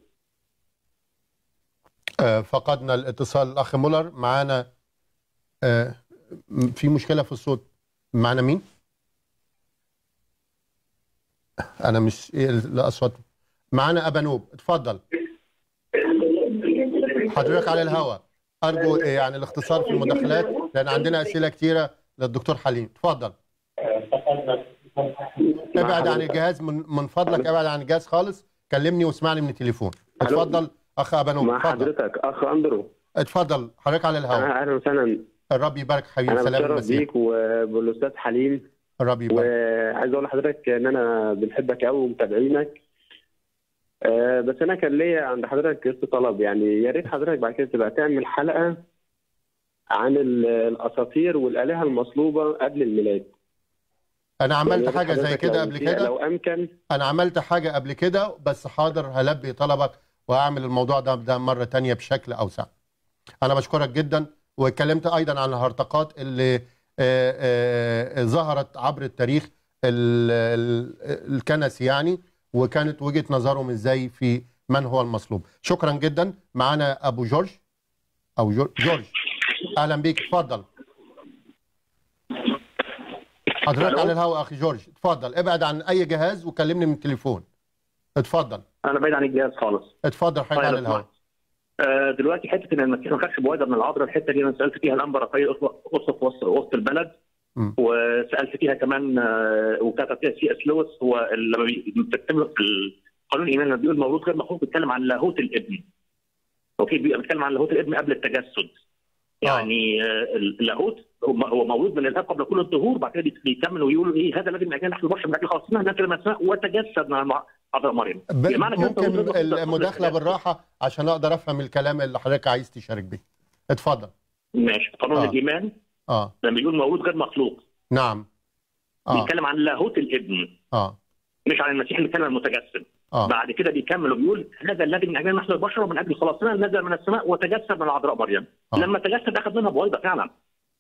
آه فقدنا الاتصال. الاخ مولر معانا. آه في مشكله في الصوت. معانا مين؟ انا مش ايه الاصوات. معانا ابا نوب، اتفضل. حضرتك على الهواء. ارجو يعني الاختصار في المداخلات لان عندنا اسئله كتيره للدكتور حليم. اتفضل. ابعد عن الجهاز من, من فضلك. ابعد عن الجهاز خالص. كلمني واسمعني من التليفون. اتفضل اخ ابا نوب. مع حضرتك اخ اندرو. اتفضل حضرتك على الهواء. اهلا وسهلا. الرب يبارك حبيبي. انا سلام بتشرف المسيح. بيك وبالاستاذ حليم. الرب يبارك. وعايز اقول لحضرتك ان انا بنحبك قوي ومتابعينك. أه بس انا كان ليا عند حضرتك قصه طلب، يعني يا ريت حضرتك بعد كده تبقى تعمل حلقه عن الاساطير والالهه المصلوبه قبل الميلاد. انا عملت يعني حاجه زي كده قبل كده. لو امكن. انا عملت حاجه قبل كده بس حاضر هلبي طلبك وهعمل الموضوع ده ده مره تانية بشكل اوسع. انا بشكرك جدا. واتكلمت ايضا عن الهرطقات اللي آآ آآ ظهرت عبر التاريخ الكنسي يعني، وكانت وجهه نظرهم ازاي في من هو المصلوب. شكرا جدا. معانا ابو جورج او جورج. اهلا بيك. اتفضل حضرتك على الهواء اخي جورج. اتفضل. ابعد عن اي جهاز وكلمني من التليفون. اتفضل. انا بعيد عن الجهاز خالص. اتفضل حضرتك على الهواء. آه دلوقتي حته ان المسيح ما خدش بوادر من العذراء، الحته دي انا سالت فيها الانبا رفايل قصه في وسط وسط البلد. م. وسالت فيها كمان آه وكتب فيها سي اس لويس. هو لما بتكتب في القانون الايمان لما بيقول مولود غير مخلوق بيتكلم عن لاهوت الابن. اوكي بيتكلم عن لاهوت الابن قبل التجسد. يعني آه اللاهوت هو مولود من الاب قبل كل الظهور، بعد كده بيكمل ويقول ايه هذا الذي من اجل نحن البشر من اجل خلاصنا نزل المسيح وتجسد مع عذراء مريم. ممكن المداخله بالراحه عشان اقدر افهم الكلام اللي حضرتك عايز تشارك بيه. اتفضل. ماشي. قانون آه. الايمان اه لما بيقول مولود غير مخلوق. نعم. اه بيتكلم عن لاهوت الابن. اه مش عن المسيح اللي بيتكلم عن المتجسد. آه. بعد كده بيكمل وبيقول هذا الذي من اجل نحن البشر ومن اجل خلاصنا نزل من السماء وتجسد من عذراء مريم. آه. لما تجسد اخذ منها بويضه فعلا.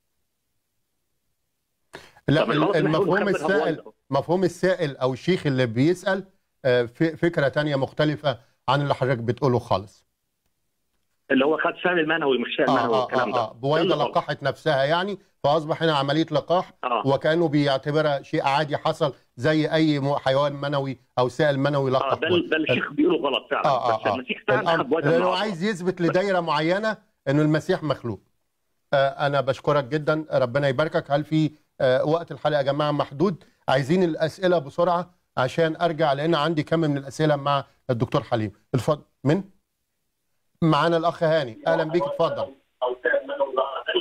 لا المفهوم السائل مفهوم السائل او الشيخ اللي بيسال فكره تانية مختلفه عن اللي حضرتك بتقوله خالص. اللي هو خد سام المنوي مش شام المنوي آه والكلام آه آه. ده. بويضه لقحت نفسها يعني، فاصبح هنا عمليه لقاح. آه. وكانه بيعتبرها شيء عادي حصل زي اي حيوان منوي او سائل منوي لقح. اه ده ده الشيخ بيقوله غلط فعلا. آه آه بس المسيح فعلا خد بويضه لانه عايز يثبت لدايره معينه انه المسيح مخلوق. آه انا بشكرك جدا. ربنا يباركك. هل في آه وقت الحلقه يا جماعه محدود؟ عايزين الاسئله بسرعه عشان ارجع لان عندي كم من الاسئله مع الدكتور حليم. اتفضل. من معانا الاخ هاني. اهلا بيك. اتفضل.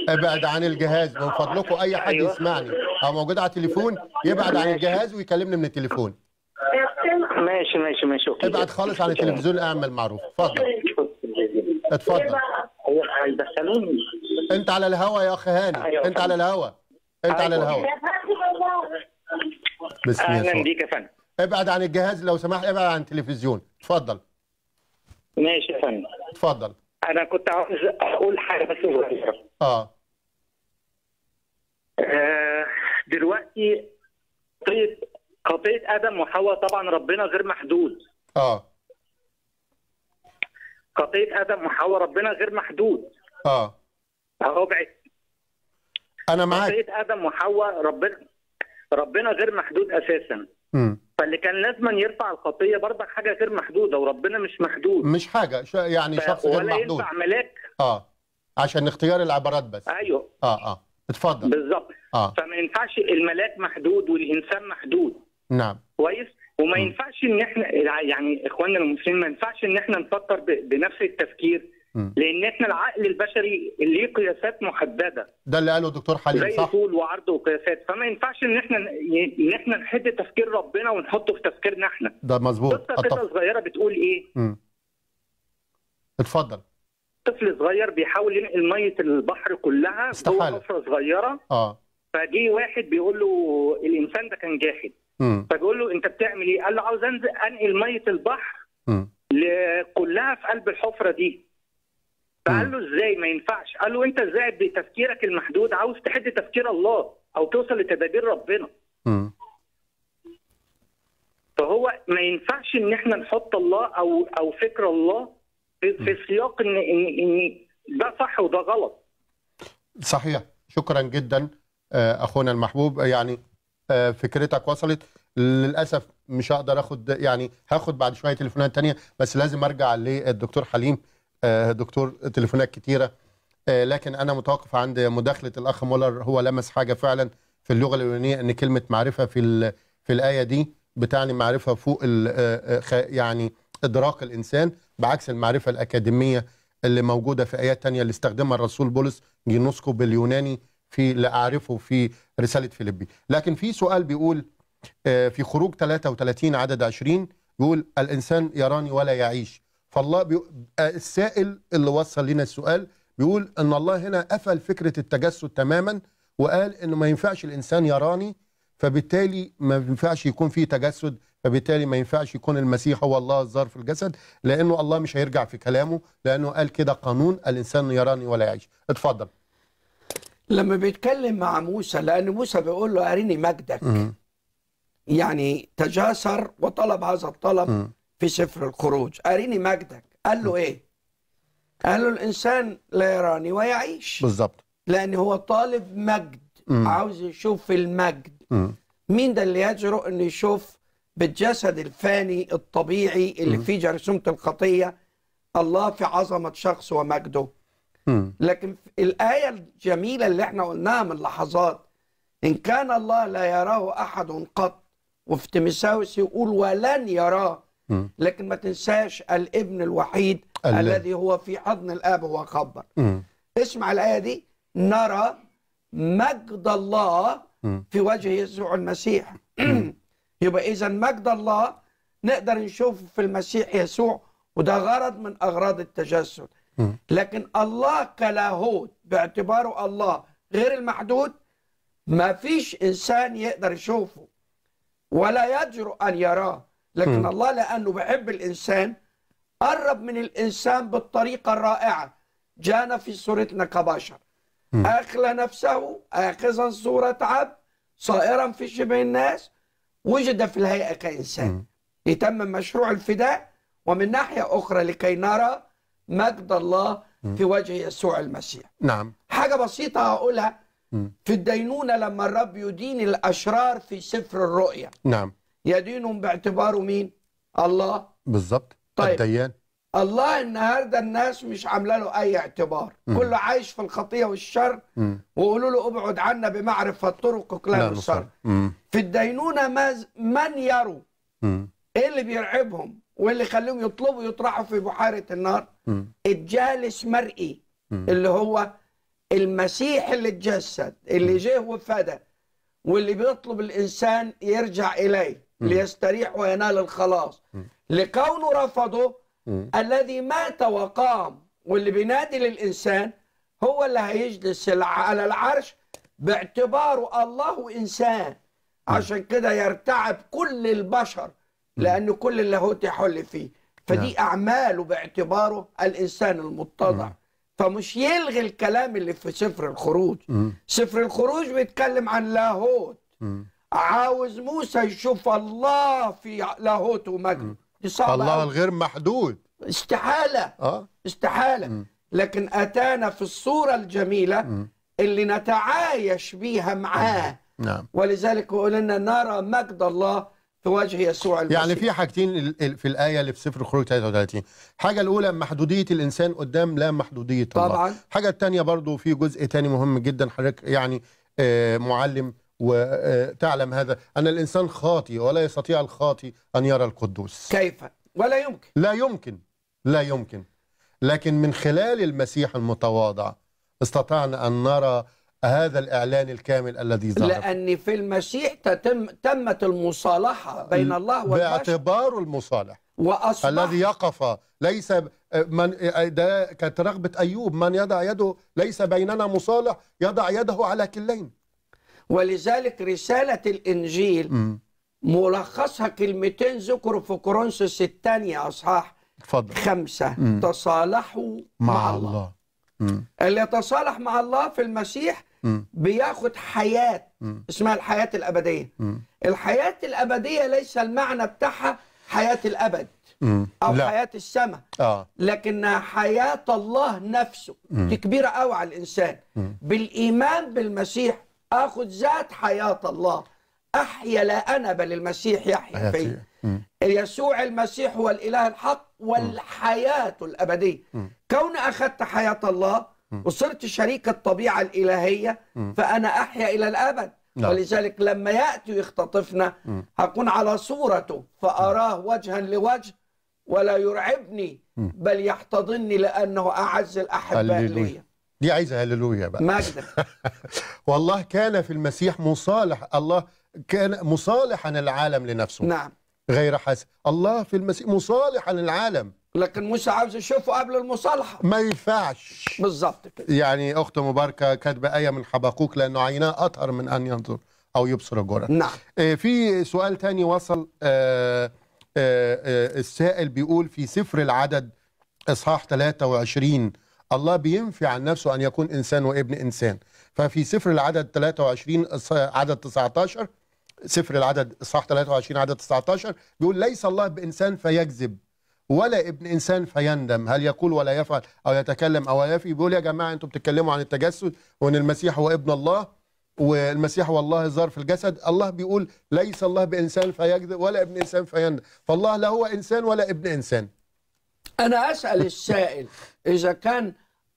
ابعد عن الجهاز من فضلكم، اي حد أيوة. يسمعني او موجود على التليفون يبعد عن الجهاز ويكلمني من التليفون. ماشي ماشي ماشي اوكي. ابعد خالص عن التلفزيون، اعمل معروف. اتفضل اتفضل. هو هيدخلوني. انت على الهوا يا اخ هاني. أيوة. انت على الهوا، انت على الهوا. بسم الله. اهلا بيك يا فندم. ابعد عن الجهاز لو سمحت، ابعد عن التلفزيون. اتفضل. ماشي يا فندم. اتفضل. انا كنت عاوز اقول حاجه بس صغيره. اه آه، دلوقتي قضيه قضيه ادم وحواء، طبعا ربنا غير محدود. اه قضيه ادم وحواء ربنا غير محدود. اه اهو بعد. انا معاك. قضيه ادم وحواء ربنا ربنا غير محدود اساسا. امم فاللي كان لازم يرفع الخطيه برضك حاجه غير محدوده، وربنا مش محدود. مش حاجه ش- يعني ف- شخص غير ولا محدود. ينفع ملاك. اه عشان اختيار العبارات بس. ايوه اه اه اتفضل. بالظبط. اه فما ينفعش الملاك محدود والانسان محدود. نعم. كويس. وما م. ينفعش ان احنا يعني اخواننا المسلمين ما ينفعش ان احنا نفكر ب- بنفس التفكير، م. لان احنا العقل البشري ليه قياسات محدده ده اللي قاله الدكتور حليم زي صح؟ طول وعرض وقياسات، فما ينفعش ان احنا ان احنا نحد تفكير ربنا ونحطه في تفكيرنا احنا. ده مظبوط. قصه كده صغيره بتقول ايه؟ امم اتفضل. طفل صغير بيحاول ينقل ميه البحر كلها استحالة. جوه حفره صغيره. اه فجي واحد بيقول له الانسان ده كان جاحد، امم فبيقول له انت بتعمل ايه؟ قال له عاوز انزل انقل ميه البحر امم ل- كلها في قلب الحفره دي. فقال له ازاي؟ ما ينفعش. قال له انت ازاي بتفكيرك المحدود عاوز تحد تفكير الله او توصل لتدابير ربنا؟ امم فهو ما ينفعش ان احنا نحط الله او او فكر الله في, في سياق ان ان ان ده صح وده غلط. صحيح. شكرا جدا آه، اخونا المحبوب. يعني آه، فكرتك وصلت. للاسف مش هقدر اخد، يعني هاخد بعد شويه تليفونات تانية، بس لازم ارجع للدكتور حليم. آه، دكتور تليفونات كتيره، آه، لكن انا متوقف عند مداخله الاخ مولر. هو لمس حاجه فعلا في اللغه اليونانيه، ان كلمه معرفه في ال- في الايه دي بتعني معرفه فوق ال- آه، آه، يعني ادراك الانسان، بعكس المعرفه الاكاديميه اللي موجوده في ايات تانية اللي استخدمها الرسول بولس جينوسكو باليوناني في لا اعرفه في رساله فيليبي. لكن في سؤال بيقول آه، في خروج ثلاثة وثلاثين عدد عشرين بيقول الانسان يراني ولا يعيش. فالله بيقول، السائل اللي وصل لنا السؤال بيقول ان الله هنا قفل فكره التجسد تماما، وقال انه ما ينفعش الانسان يراني، فبالتالي ما ينفعش يكون فيه تجسد، فبالتالي ما ينفعش يكون المسيح هو الله الظاهر في الجسد، لانه الله مش هيرجع في كلامه، لانه قال كده قانون الانسان يراني ولا يعيش. اتفضل. لما بيتكلم مع موسى، لأن موسى بيقول له أريني مجدك، م- يعني تجاسر وطلب هذا الطلب م- في سفر الخروج، أريني مجدك. قال له إيه؟ قال له الإنسان لا يراني ويعيش، بالظبط. لأن هو طالب مجد، م- عاوز يشوف المجد. م- مين ده اللي يجرؤ انه يشوف بالجسد الفاني الطبيعي اللي م. فيه جرثومة الخطية الله في عظمة شخص ومجده؟ م- لكن في الآية الجميلة اللي احنا قلناها من لحظات، إن كان الله لا يراه أحد قط، وفي تيموثاوس يقول ولن يراه، م- لكن ما تنساش الابن الوحيد ال- الذي هو في حضن الآب هو خبر. م- اسمع الآية دي، نرى مجد الله م- في وجه يسوع المسيح. يبقى إذا مجد الله نقدر نشوفه في المسيح يسوع، وده غرض من أغراض التجسد. م- لكن الله كلاهوت باعتباره الله غير المحدود، ما فيش إنسان يقدر يشوفه ولا يجرؤ أن يراه. لكن م. الله لأنه بيحب الإنسان قرب من الإنسان بالطريقة الرائعة، جانا في صورتنا كبشر، م. أخلى نفسه آخذا صورة عبد صائرا في شبه الناس، وجد في الهيئة كإنسان. م. يتمم مشروع الفداء، ومن ناحية أخرى لكي نرى مجد الله م. في وجه يسوع المسيح. نعم. حاجة بسيطة هقولها، م. في الدينونة لما الرب يدين الأشرار في سفر الرؤيا، نعم. يدينهم باعتباره مين؟ الله. بالظبط. طيب. الديان. الله النهارده الناس مش عامله له اي اعتبار، م. كله عايش في الخطيه والشر، م. وقولوا له ابعد عنا بمعرفه طرقك لا لا نصر. نصر. م. في الدينونه ماز من يروا م. ايه اللي بيرعبهم واللي يخليهم يطلبوا يطرحوا في بحيره النار؟ م. الجالس مرئي، م. اللي هو المسيح اللي اتجسد اللي جه وفدى واللي بيطلب الإنسان يرجع إليه ليستريح وينال الخلاص، لكونه رفضه الذي مات وقام واللي بينادي للإنسان هو اللي هيجلس على العرش باعتباره الله وإنسان. عشان كده يرتعب كل البشر لأن كل اللاهوت يحل فيه، فدي أعماله باعتباره الإنسان المتضع. فمش يلغي الكلام اللي في سفر الخروج. سفر الخروج بيتكلم عن لاهوت، عاوز موسى يشوف الله في لاهوت ومجد، دي صعبة الله أوي. الغير محدود، استحالة اه استحالة م. لكن أتانا في الصورة الجميلة م. اللي نتعايش بيها معاه. نعم. ولذلك يقول لنا نرى مجد الله في وجه يسوع المسيح. يعني في حاجتين في الآية اللي في سفر الخروج ثلاثة وثلاثين. حاجة الأولى محدودية الإنسان قدام لا محدودية الله. طبعا. حاجة الثانية برضو في جزء تاني مهم جدا، حضرتك يعني آه معلم وتعلم هذا، أن الإنسان خاطئ ولا يستطيع الخاطئ أن يرى القدوس. كيف؟ ولا يمكن. لا يمكن لا يمكن لكن من خلال المسيح المتواضع استطعنا أن نرى هذا الإعلان الكامل الذي ظهر، لأن في المسيح تتم تمت المصالحة بين الله والبشر باعتباره المصالح وأصبح الذي يقف. ليس من ده كانت رغبة أيوب، من يضع يده ليس بيننا مصالح يضع يده على كلين. ولذلك رسالة الإنجيل م. ملخصها كلمتين ذكروا في كورنثوس الثانية أصحاح اتفضل خمسة م. تصالحوا مع, مع الله, الله. الله. اللي يتصالح مع الله في المسيح م. بياخد حياة م. اسمها الحياة الأبدية. م. الحياة الأبدية ليس المعنى بتاعها حياة الأبد م. أو لا. حياة السماء آه. لكنها حياة الله نفسه. م. دي كبيرة قوي على الإنسان. م. بالإيمان بالمسيح أخذ ذات حياة الله، أحيا لا أنا بل المسيح يحيا فيه. يسوع المسيح هو الإله الحق والحياة الأبدية. م. كون أخذت حياة الله م. وصرت شريك الطبيعة الإلهية م. فأنا أحيا إلى الأبد. لا. ولذلك لما يأتي يختطفنا م. هكون على صورته فأراه وجها لوجه ولا يرعبني م. بل يحتضني لأنه أعز الأحباء لي. دي عايزة هللويا بقى. مجدا. والله كان في المسيح مصالح، الله كان مصالحا العالم لنفسه. نعم. غير حسن، الله في المسيح مصالحا العالم. لكن موسى عاوز يشوفه قبل المصالحة. ما ينفعش. بالظبط كده. يعني أخت مباركة كاتبة آية من حبقوق لأنه عيناه أطهر من أن ينظر أو يبصر جرا. نعم. آه في سؤال تاني وصل. آه آه آه السائل بيقول في سفر العدد إصحاح ثلاثة وعشرين الله بينفي عن نفسه أن يكون إنسان وابن إنسان. ففي سفر العدد ثلاثة وعشرين عدد تسعة عشر، سفر العدد إصحاح ثلاثة وعشرين عدد تسعة عشر بيقول ليس الله بإنسان فيكذب ولا ابن إنسان فيندم، هل يقول ولا يفعل أو يتكلم أو يفي. بيقول يا جماعة أنتم بتتكلموا عن التجسد وأن المسيح هو ابن الله والمسيح هو الله الظاهر في الجسد. الله بيقول ليس الله بإنسان فيكذب ولا ابن إنسان فيندم، فالله لا هو إنسان ولا ابن إنسان. أنا أسأل السائل إذا كان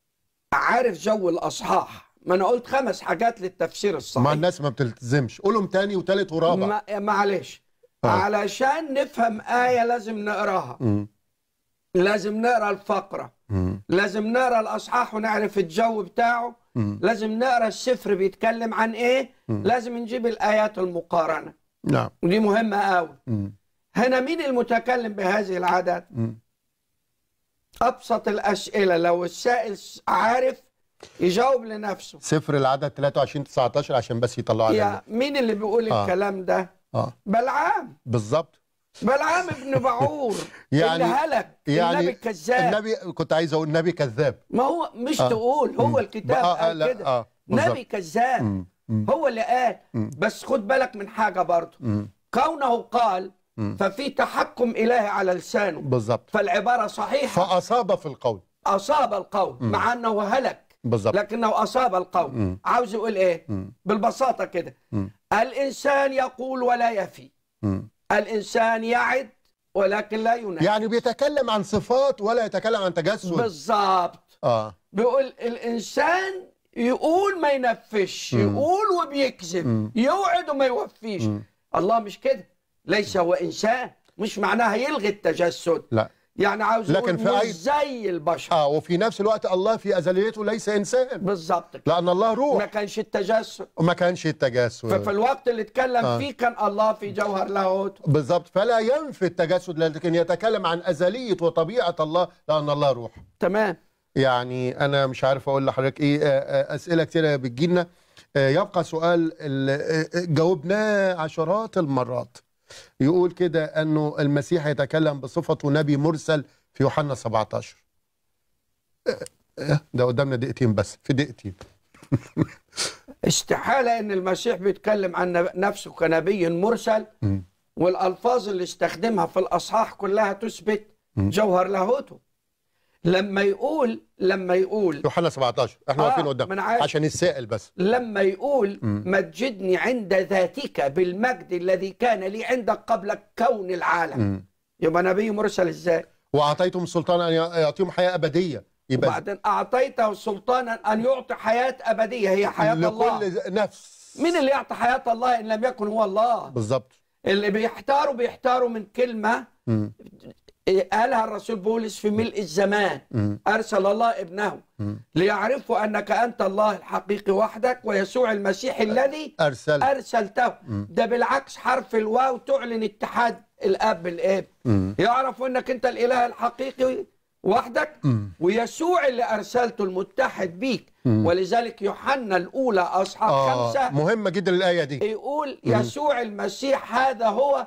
عارف جو الأصحاح، ما أنا قلت خمس حاجات للتفسير الصحيح. ما الناس ما بتلتزمش، قولهم تاني وتالت ورابع. ما معلش آه. علشان نفهم آية لازم نقراها. م. لازم نقرا الفقرة. م. لازم نقرا الأصحاح ونعرف الجو بتاعه. م. لازم نقرا السفر بيتكلم عن إيه. م. لازم نجيب الآيات المقارنة. نعم. ودي مهمة قوي. هنا مين المتكلم بهذه العادات؟ م. أبسط الأسئلة لو السائل عارف يجاوب لنفسه. سفر العدد ثلاثة وعشرين تسعة عشر عشان بس يطلعوا علينا. مين اللي بيقول آه. الكلام ده؟ آه. بلعام. بالظبط. بلعام ابن بعور يعني اللي هلك. يعني النبي كذاب. النبي كنت عايز اقول النبي كذاب. ما هو مش آه. تقول هو الكتاب آه. قال كده. آه. نبي كذاب. هو اللي قال. م. بس خد بالك من حاجة برضه. م. كونه قال م. ففي تحكم إلهي على لسانه. بالظبط. فالعبارة صحيحة. فأصاب في القول. أصاب القول م. مع أنه هلك. بالظبط. لكنه أصاب القول. م. عاوز يقول إيه؟ م. بالبساطة كده. م. الإنسان يقول ولا يفي. م. الإنسان يعد ولكن لا ينفذ. يعني بيتكلم عن صفات ولا يتكلم عن تجسد. بالظبط. آه. بيقول الإنسان يقول ما ينفذش، يقول وبيكذب، م. يوعد وما يوفيش. م. الله مش كده. ليس هو إنسان، مش معناها يلغي التجسد. لا. يعني عاوز لكن يقول في مش زي البشر. اه وفي نفس الوقت الله في ازليته ليس انسان. بالظبط كده. لان الله روح. ما كانش التجسد. وما كانش التجسد. ففي الوقت اللي اتكلم آه. فيه كان الله في جوهر لاهوته. بالظبط، فلا ينفي التجسد لكن يتكلم عن ازليه وطبيعه الله لان الله روح. تمام. يعني انا مش عارف اقول لحضرتك ايه. اسئله كتيره بتجيلنا. يبقى سؤال جاوبناه عشرات المرات، يقول كده انه المسيح يتكلم بصفته نبي مرسل في يوحنا سبعتاشر. ده قدامنا دقيقتين بس، في دقيقتين. استحالة ان المسيح بيتكلم عن نفسه كنبي مرسل م. والالفاظ اللي استخدمها في الاصحاح كلها تثبت م. جوهر لاهوته. لما يقول لما يقول يوحنا سبعتاشر احنا واقفين آه قدام عشان السائل بس. لما يقول م. مجدني عند ذاتك بالمجد الذي كان لي عندك قبل كون العالم، م. يبقى نبي مرسل ازاي؟ واعطيتهم السلطان ان يعطيهم حياه ابديه. يبقى وبعدين اعطيته سلطانا ان يعطي حياه ابديه، هي حياه لكل الله. لكل نفس. مين اللي يعطي حياه الله ان لم يكن هو الله؟ بالظبط. اللي بيحتاروا بيحتاروا من كلمه م. قالها الرسول بولس في ملء الزمان. م. أرسل الله ابنه م. ليعرفوا أنك أنت الله الحقيقي وحدك ويسوع المسيح الذي أرسل. أرسلته. م. ده بالعكس حرف الواو تعلن اتحاد الأب بالآب. يعرفوا أنك أنت الإله الحقيقي وحدك م. ويسوع اللي أرسلته المتحد بيك. م. ولذلك يوحنا الأولى أصحاح آه خمسة مهمة جدا الآية دي، يقول م. يسوع المسيح هذا هو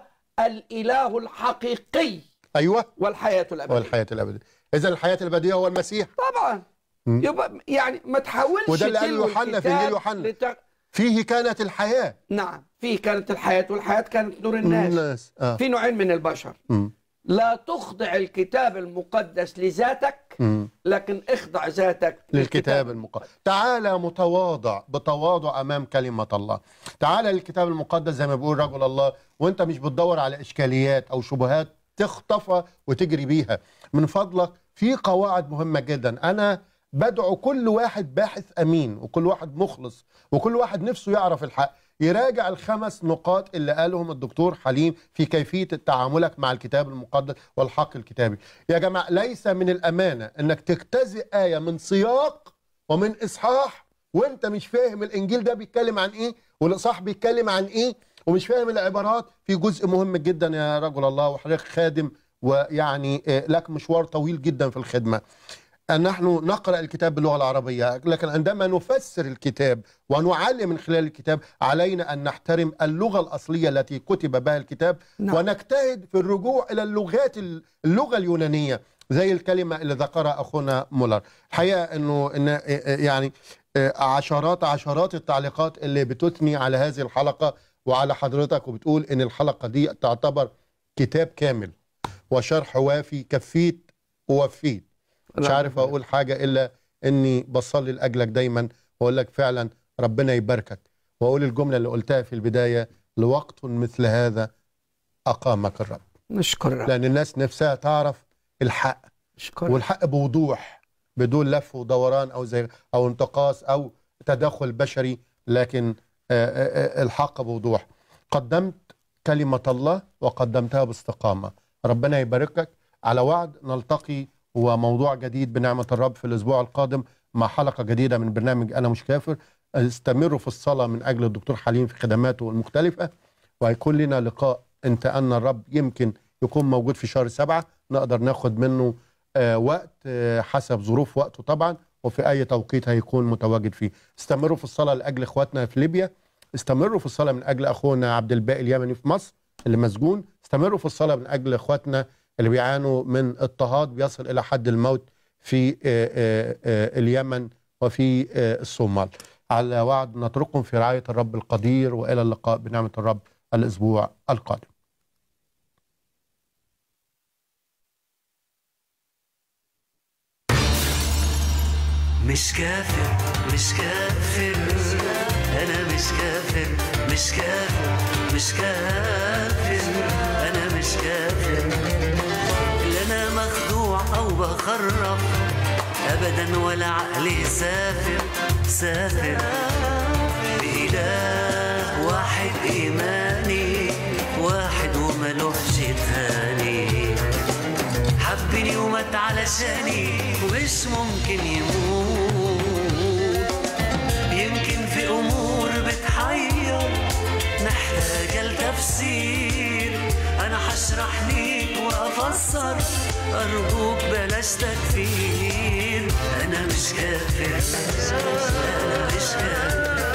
الإله الحقيقي. ايوه. والحياه الابديه. والحياه الابديه. اذا الحياه الابديه هو المسيح. طبعا. مم. يبقى يعني ما تحاولش. وده اللي قال يوحنا في انجيل يوحنا لت... فيه كانت الحياه. نعم، فيه كانت الحياه والحياه كانت نور الناس. الناس. آه. في نوعين من البشر. مم. لا تخضع الكتاب المقدس لذاتك، مم. لكن اخضع ذاتك للكتاب المقدس. تعالى متواضع بتواضع امام كلمه الله. تعالى للكتاب المقدس زي ما بيقول رجل الله، وانت مش بتدور على اشكاليات او شبهات تخطفها وتجري بيها. من فضلك في قواعد مهمة جدا. أنا بدعو كل واحد باحث أمين وكل واحد مخلص وكل واحد نفسه يعرف الحق يراجع الخمس نقاط اللي قالهم الدكتور حليم في كيفية تعاملك مع الكتاب المقدس والحق الكتابي. يا جماعة ليس من الأمانة أنك تجتزئ آية من سياق ومن إصحاح وأنت مش فاهم الإنجيل ده بيتكلم عن إيه والإصحاح بيتكلم عن إيه ومش فاهم العبارات. في جزء مهم جدا يا رجل الله وحضرتك خادم ويعني لك مشوار طويل جدا في الخدمة، أن نحن نقرأ الكتاب باللغة العربية، لكن عندما نفسر الكتاب ونعلم من خلال الكتاب علينا أن نحترم اللغة الأصلية التي كتب بها الكتاب. نعم. ونجتهد في الرجوع إلى اللغات اللغة اليونانية زي الكلمة اللي ذكرها أخونا مولر. الحقيقة أنه إن يعني عشرات عشرات التعليقات اللي بتثني على هذه الحلقة وعلى حضرتك وبتقول ان الحلقة دي تعتبر كتاب كامل وشرح وافي، كفيت ووفيت. مش عارف اقول حاجة الا اني بصلي لاجلك دايما واقول لك فعلا ربنا يباركك، واقول الجملة اللي قلتها في البداية لوقت مثل هذا اقامك الرب. نشكر الرب. لان الناس نفسها تعرف الحق. نشكر. والحق بوضوح بدون لف ودوران او زي او انتقاص او تدخل بشري، لكن الحق بوضوح. قدمت كلمة الله وقدمتها باستقامة. ربنا يباركك. على وعد نلتقي وموضوع جديد بنعمة الرب في الأسبوع القادم مع حلقة جديدة من برنامج أنا مش كافر. استمروا في الصلاة من أجل الدكتور حليم في خدماته المختلفة، وهيكون لنا لقاء انت أن الرب يمكن يكون موجود في شهر سبعة، نقدر ناخد منه آه وقت آه حسب ظروف وقته طبعا، وفي أي توقيت هيكون متواجد فيه. استمروا في الصلاة لأجل إخواتنا في ليبيا، استمروا في الصلاة من أجل أخونا عبد الباقي اليمني في مصر اللي مسجون، استمروا في الصلاة من أجل إخواتنا اللي بيعانوا من اضطهاد بيصل إلى حد الموت في اليمن وفي الصومال. على وعد نترككم في رعاية الرب القدير، وإلى اللقاء بنعمة الرب الأسبوع القادم. مش كافر مش كافر أنا مش كافر مش كافر مش كافر أنا مش كافر. لا أنا مخدوع أو بخرف أبدا ولا عقلي سافر سافر بإله واحد إيماني واحد وملوحش تاني. حبني مات علشاني ومش ممكن يموت. يمكن في أمور بتحير محتاجة لتفسير، أنا هشرح ليك وأفسر، أرجوك بلاش تكفير. أنا مش كافر، أنا مش كافر،